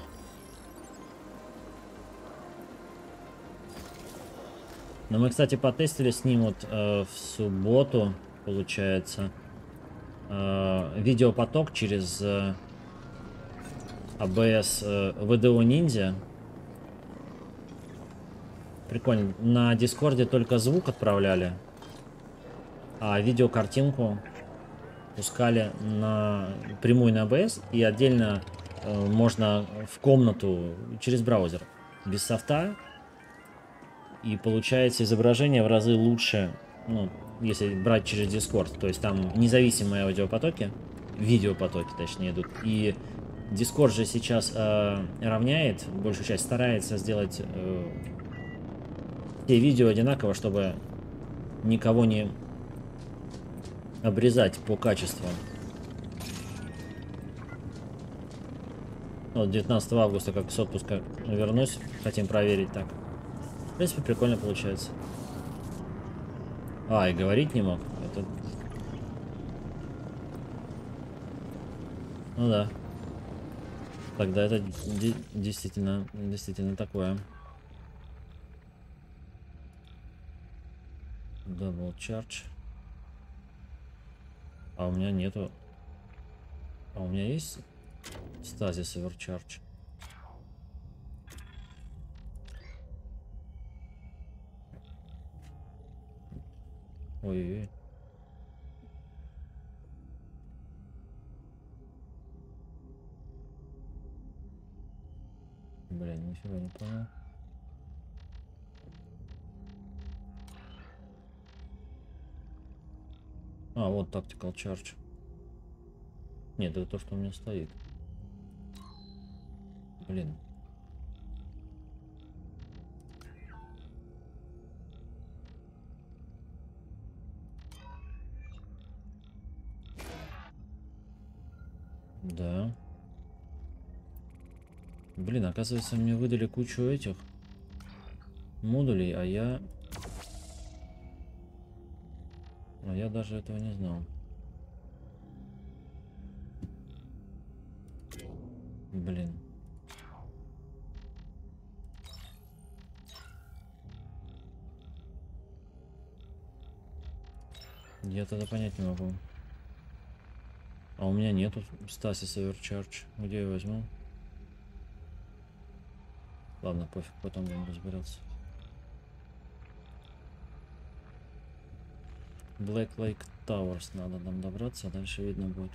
Но мы, кстати, потестили с ним вот в субботу, получается, видеопоток через ABS VDO Ninja. Прикольно. На Дискорде только звук отправляли, а видеокартинку пускали прямую на ABS, и отдельно можно в комнату через браузер без софта. И получается изображение в разы лучше, ну, если брать через Discord. То есть там независимые аудиопотоки, видеопотоки точнее идут. И Discord же сейчас равняет, большую часть старается сделать все видео одинаково, чтобы никого не обрезать по качеству. Вот 19 августа, как с отпуска вернусь, хотим проверить так. В принципе, прикольно получается. И говорить не мог. Это... Ну да. Тогда это действительно такое. Double charge. А у меня нету. А у меня есть стазис overcharge? Ой-ой-ой. Блин, нифига не понял. Вот tactical charge. Нет, это то, что у меня стоит. Блин. Да. Блин, оказывается, мне выдали кучу этих модулей, а я даже этого не знал. Блин. Я тогда понять не могу. А у меня нету стасис overcharge. Где я возьму? Ладно, пофиг, потом будем разбираться. Black Lake Towers надо нам добраться, а дальше видно будет.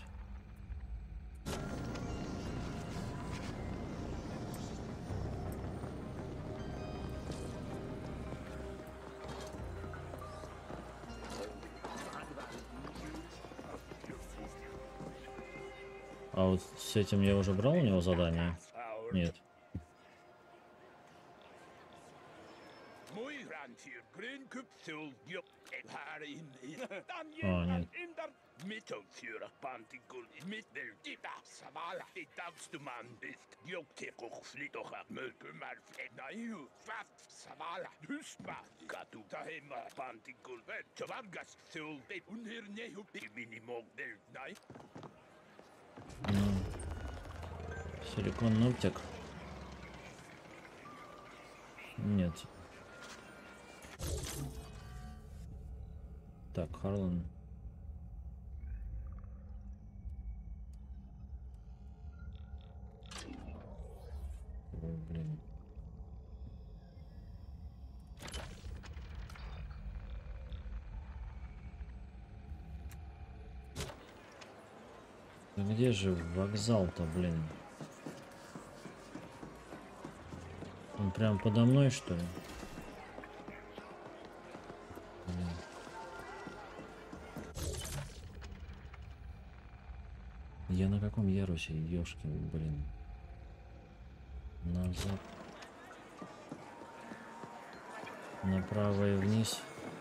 А вот с этим я уже брал у него задание? Нет. Нет. Силикон ногтик. Нет. Так, Харлан. Ой, блин. Где же вокзал-то, блин? Он прям подо мной, что ли? Блин. Я на каком ярусе, ёшки, блин? Назад. Направо и вниз.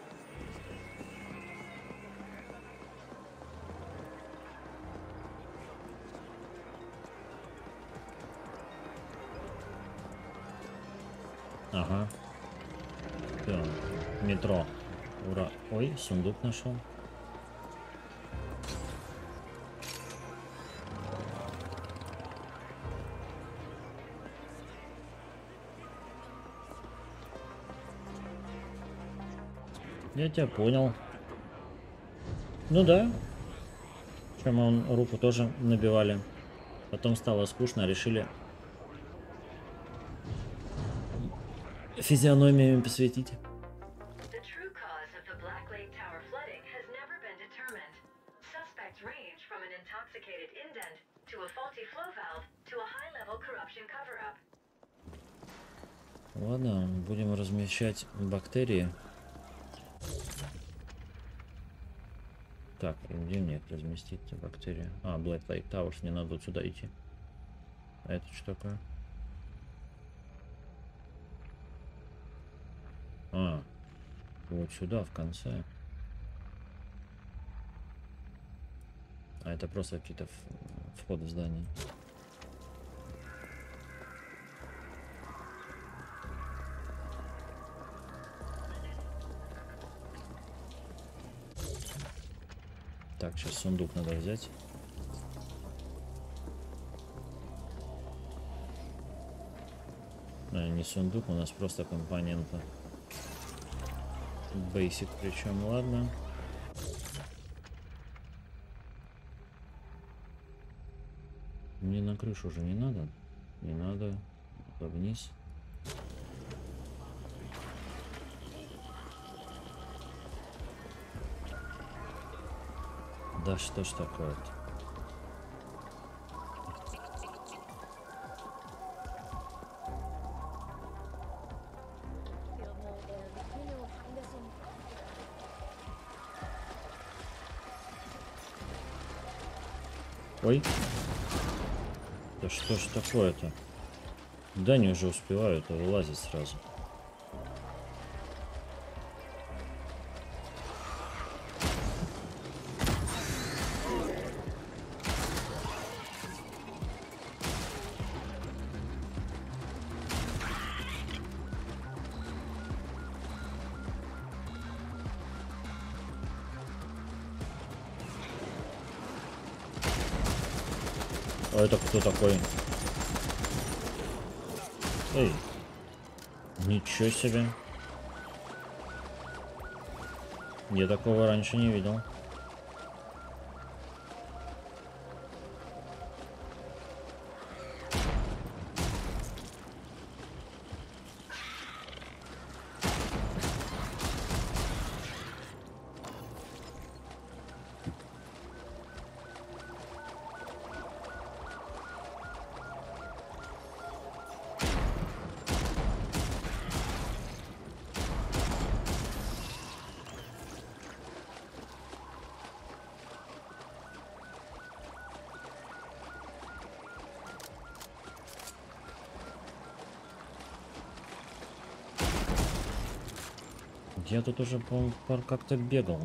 Ага. Всё. Метро. Ура. Ой, сундук нашел. Я тебя понял. Ну да. Чем он руку тоже набивали. Потом стало скучно, решили физиономиями посвятить. The true cause of the Black Lake Tower flooding has never been determined. Suspects range from an intoxicated indent to a faulty flow valve to a high-level corruption cover-up. Ладно, будем размещать бактерии. Так, где мне их разместить-то, бактерии? А, Black Lake Towers, мне надо вот сюда идти. А это что такое? А, вот сюда, в конце. А это просто какие-то входы в здание. Так, сейчас сундук надо взять. Не сундук, у нас просто компоненты. Basic причем, ладно. Мне на крышу уже не надо. Не надо. Вниз. Да что ж такое-то? Ой. Да что ж такое-то? Да они уже успевают вылазить сразу. А это кто такой? Эй, ничего себе. Я такого раньше не видел. Я тут уже, по-моему, как-то бегал.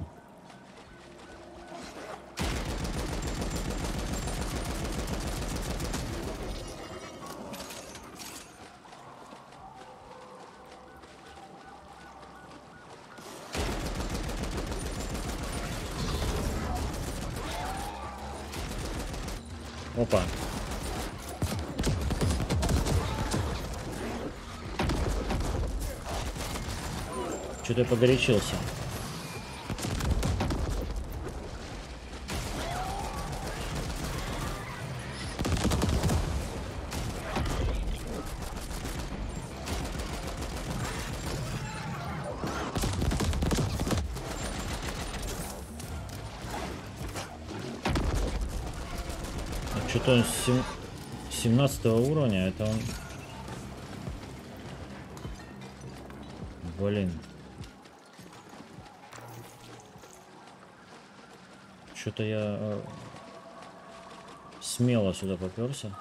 Опа. Что-то я погорячился. Что-то он 17 уровня, это он... Блин. Что-то я смело сюда попёрся.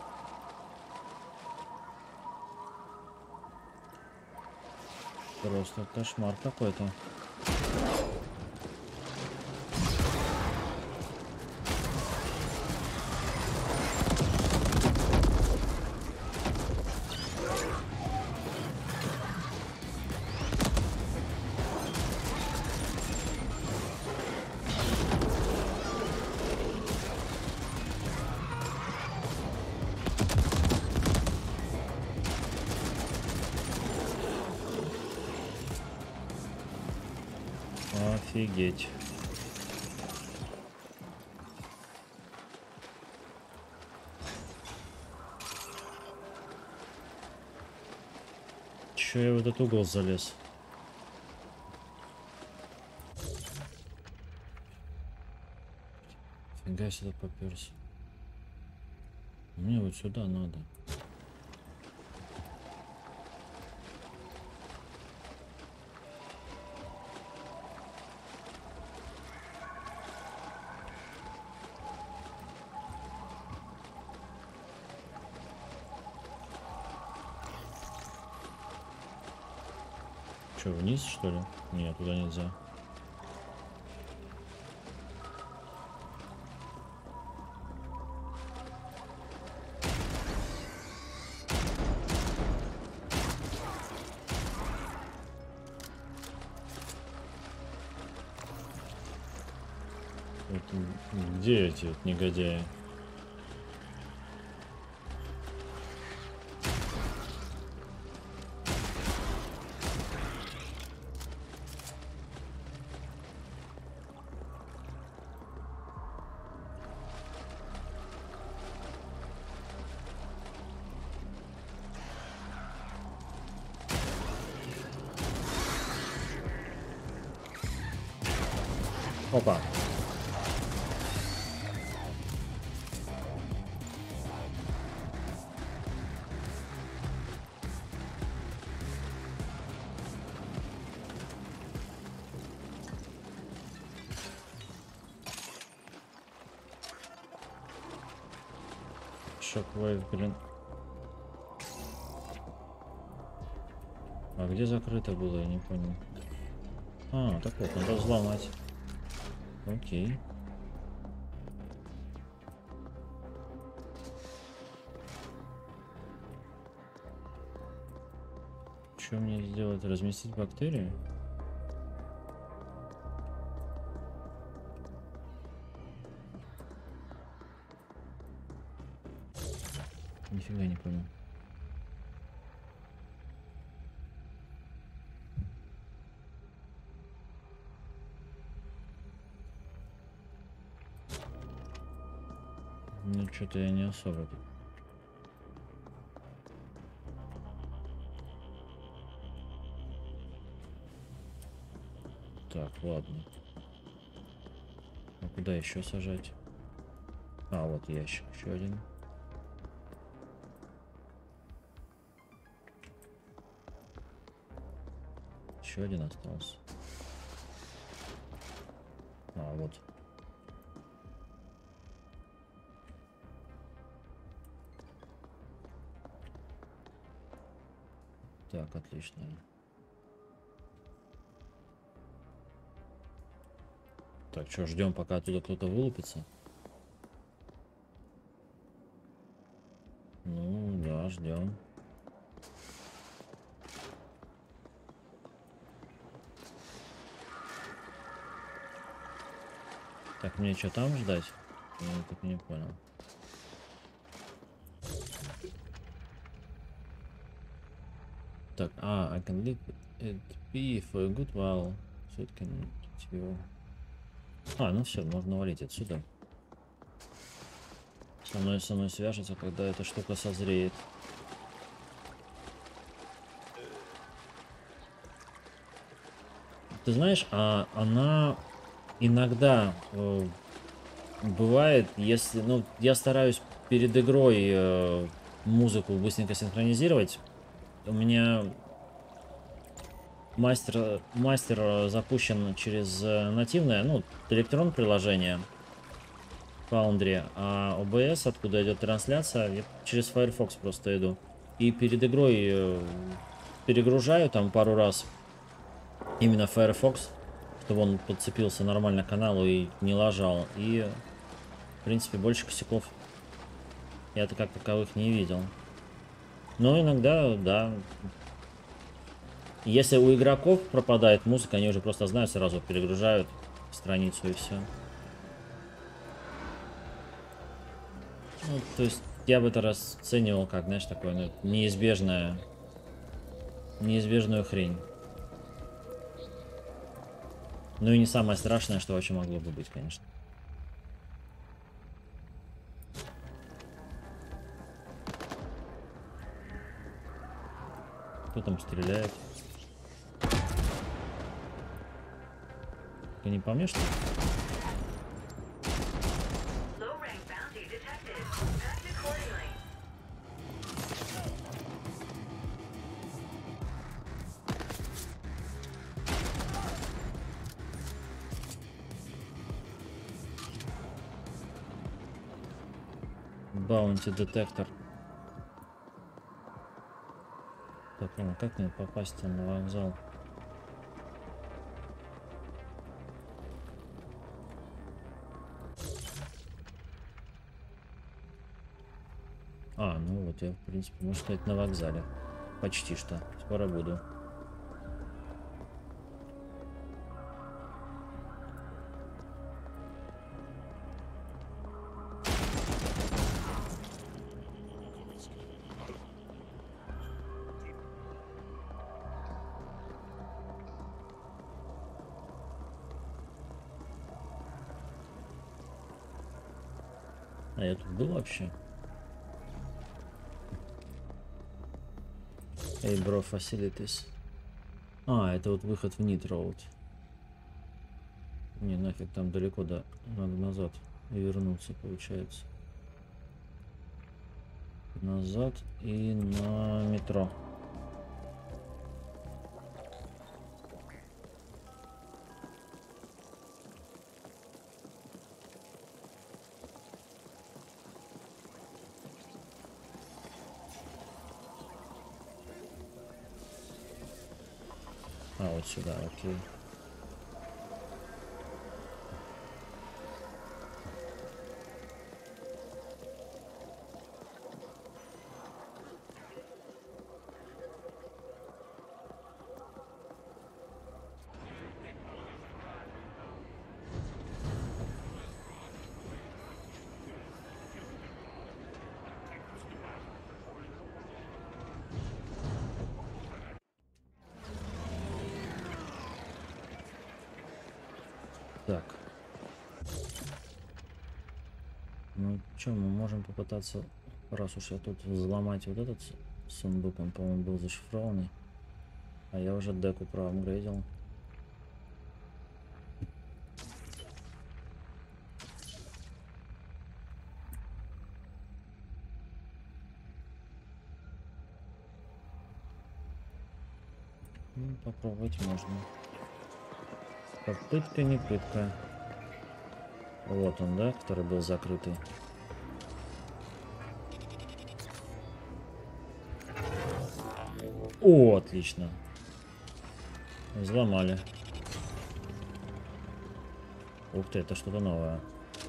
Просто кошмар какой-то. Офигеть. Чё я в этот угол залез? Фига сюда попёрся. Мне вот сюда надо. Что, вниз, что ли? Нет, туда нельзя. Вот, где эти вот негодяи? Опа. Шоквейв, блин. А где закрыто было, я не понял. А, так вот, надо взломать. Окей. Что мне сделать? Разместить бактерии? Нифига не понял. Ну, что-то я не особо тут. Так, ладно. А куда еще сажать? А, вот ящик, еще один. Еще один остался. А, вот. Так, отлично. Так, что, ждем, пока оттуда кто-то вылупится? Ну, да, ждем. Так, мне что там ждать? Я так не понял. Так, I can leave it be for a good while, so it can you. А, ну все, можно валить отсюда. Со мной свяжется, когда эта штука созреет. Ты знаешь, она иногда бывает, если, ну, я стараюсь перед игрой музыку быстренько синхронизировать. У меня мастер запущен через нативное, ну, Electron приложение Foundry, а OBS, откуда идет трансляция, я через Firefox просто иду. И перед игрой перегружаю там пару раз именно Firefox, чтобы он подцепился нормально к каналу и не лажал. И, в принципе, больше косяков я-то как таковых не видел. Но иногда, да. Если у игроков пропадает музыка, они уже просто знают, сразу перегружают страницу и все. Ну, то есть я бы это расценивал как, знаешь, такое, ну, неизбежную хрень. Ну и не самое страшное, что вообще могло бы быть, конечно. Кто там стреляет? Ты не по мне, что ли? Low rank bounty detected. Act accordingly. Баунти детектор. Так, ну как мне попасть на вокзал? А, ну вот я, в принципе, можно сказать, на вокзале. Почти что. Скоро буду. А я тут был вообще? Эй, бро, facilities. А, это вот выход в Нит-Роуд. Не, нафиг, там далеко, да. Надо назад и вернуться, получается. Назад и на метро. А, вот сюда, окей. Так. Ну что, мы можем попытаться, раз уж я тут, взломать вот этот сундук, он, по-моему, был зашифрованный. А я уже деку проапгрейдил. Ну, попробовать можно. Попытка не пытка. Вот он, да, который был закрытый. О, отлично. Взломали. Ух ты, это что-то новое.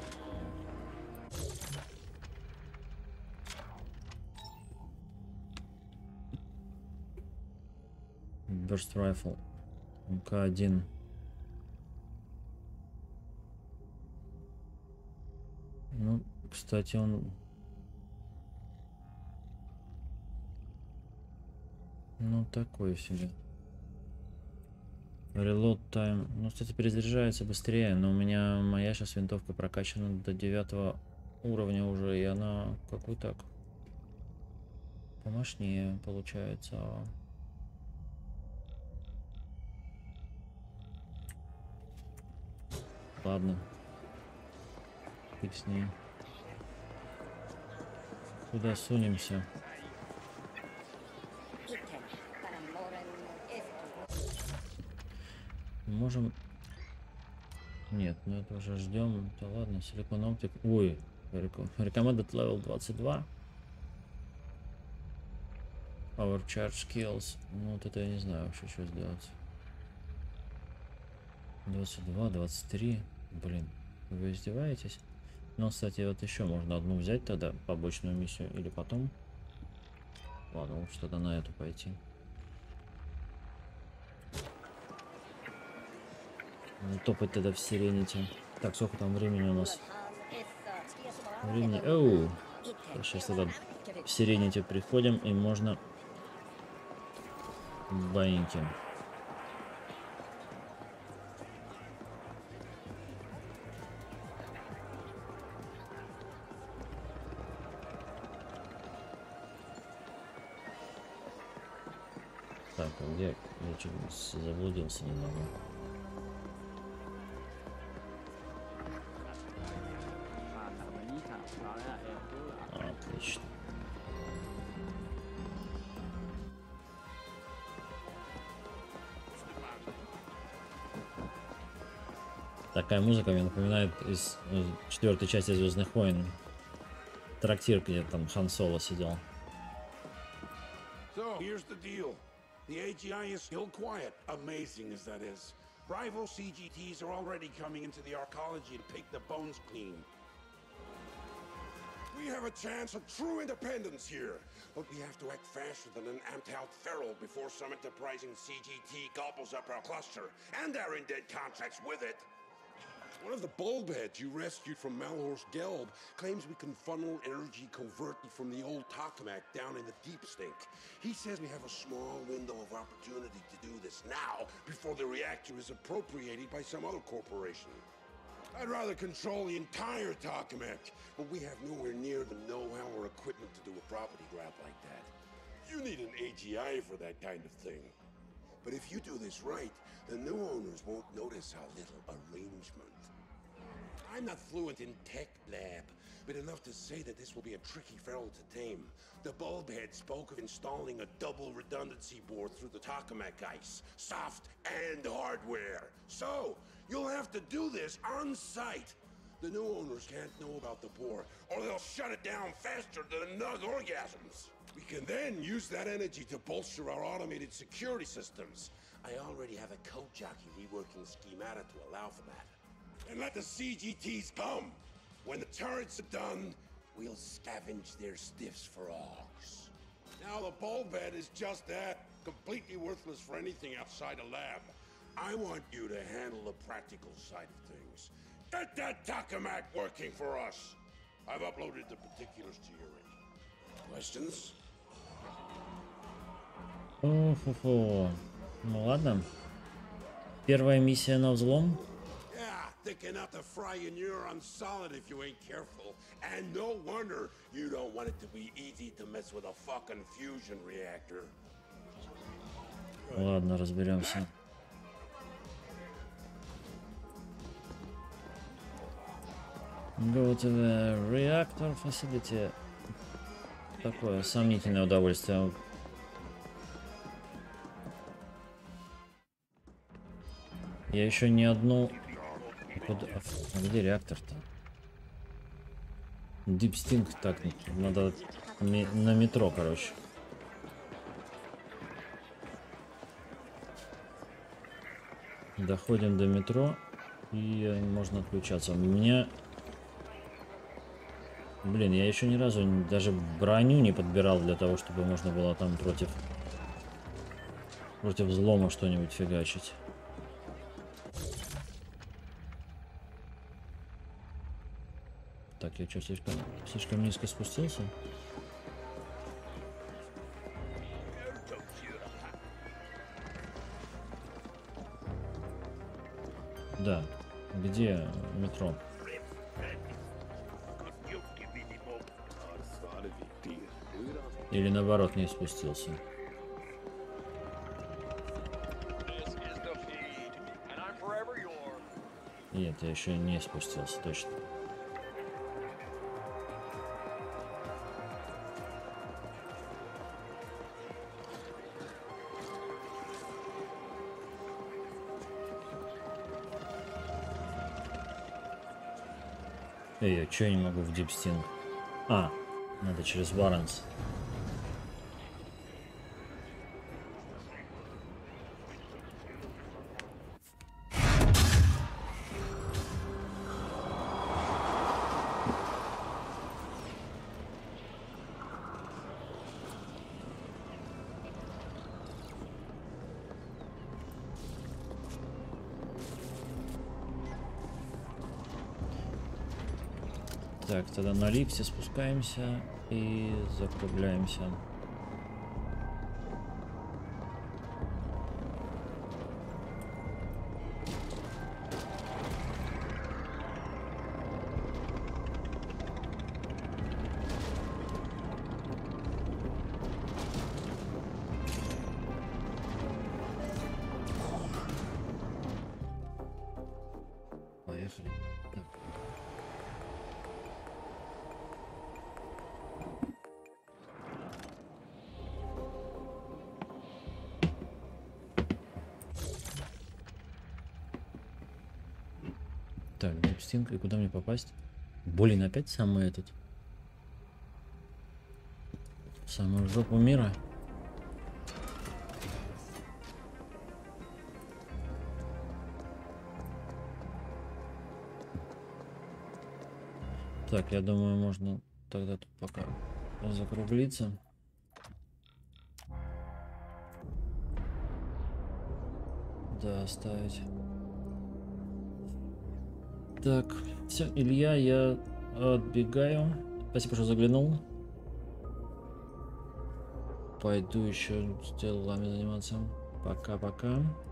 Burst Rifle. МК-1. Ну, кстати, он... Ну, такой себе. Reload time. Ну, кстати, перезаряжается быстрее, но у меня моя сейчас винтовка прокачана до 9 уровня уже, и она какой так помощнее получается. Ладно. Фиг с ней. Куда сунемся? Можем... Нет, ну это уже ждем. Да ладно, силикон оптик. Ой, recommended level 22. Power charge skills. Ну вот это я не знаю вообще, что сделать. 22, 23. Блин, вы издеваетесь? Ну, кстати, вот еще можно одну взять тогда, побочную миссию, или потом. Ладно, лучше тогда на эту пойти. Топать тогда в Сирените. Так, сколько там времени у нас? Времени... Оу! Сейчас тогда в Сирените приходим, и можно... Баиньки. Так, а где? Я чуть заблудился немного. Отлично. Такая музыка мне напоминает из 4-й части Звездных войн. Трактир, где там Хан Соло сидел. So, here's the deal. The AGI is still quiet, amazing as that is. Rival CGTs are already coming into the arcology to pick the bones clean. We have a chance of true independence here, but we have to act faster than an amped-out feral before some enterprising CGT gobbles up our cluster, and our in-debt contracts with it. One of the bulbheads you rescued from Malhorst Gelb claims we can funnel energy covertly from the old tokamak down in the deep stink. He says we have a small window of opportunity to do this now, before the reactor is appropriated by some other corporation. I'd rather control the entire tokamak, but we have nowhere near the know-how or equipment to do a property grab like that. You need an AGI for that kind of thing. But if you do this right, the new owners won't notice our little arrangement. I'm not fluent in tech lab, but enough to say that this will be a tricky feral to tame. The bulbhead spoke of installing a double redundancy board through the tokamak ice, soft and hardware. So, you'll have to do this on site. The new owners can't know about the board, or they'll shut it down faster than nug orgasms. We can then use that energy to bolster our automated security systems. I already have a code jockey reworking schemata to allow for that. And let the CGTs come. When the turrets are done, we'll scavenge their stiffs for orcs. Now the bulbhead is just that, completely worthless for anything outside a lab. I want you to handle the practical side of things. Get that tokamak working for us. I've uploaded the particulars to your end. Questions? Фу-фу. Ну ладно. Первая миссия на взлом. Yeah, thick enough to fry your neurons solid if you ain't careful. And no wonder you don't want it to be easy to mess with a fucking fusion reactor. Ладно, разберемся. Go to the reactor facility. Такое сомнительное удовольствие. Я еще ни одну... Куда... А где реактор-то? Deep Stink, так, надо на метро, короче. Доходим до метро, и можно отключаться. У меня... Блин, я еще ни разу даже броню не подбирал для того, чтобы можно было там против взлома что-нибудь фигачить. Так, я что, слишком низко спустился? Да, где метро? Или наоборот не спустился? Нет, я еще не спустился, точно. Эй, я чё я не могу в Deep Stink? А, надо через Баренц. Так, тогда на лифте спускаемся и закругляемся. Так. Так, дипстинг, и куда мне попасть? Блин, опять самый этот. Самую жопу мира. Так, я думаю, можно тогда тут пока закруглиться. Да, оставить. Так, все, Илья, я отбегаю. Спасибо, что заглянул. Пойду еще с делами заниматься. Пока-пока.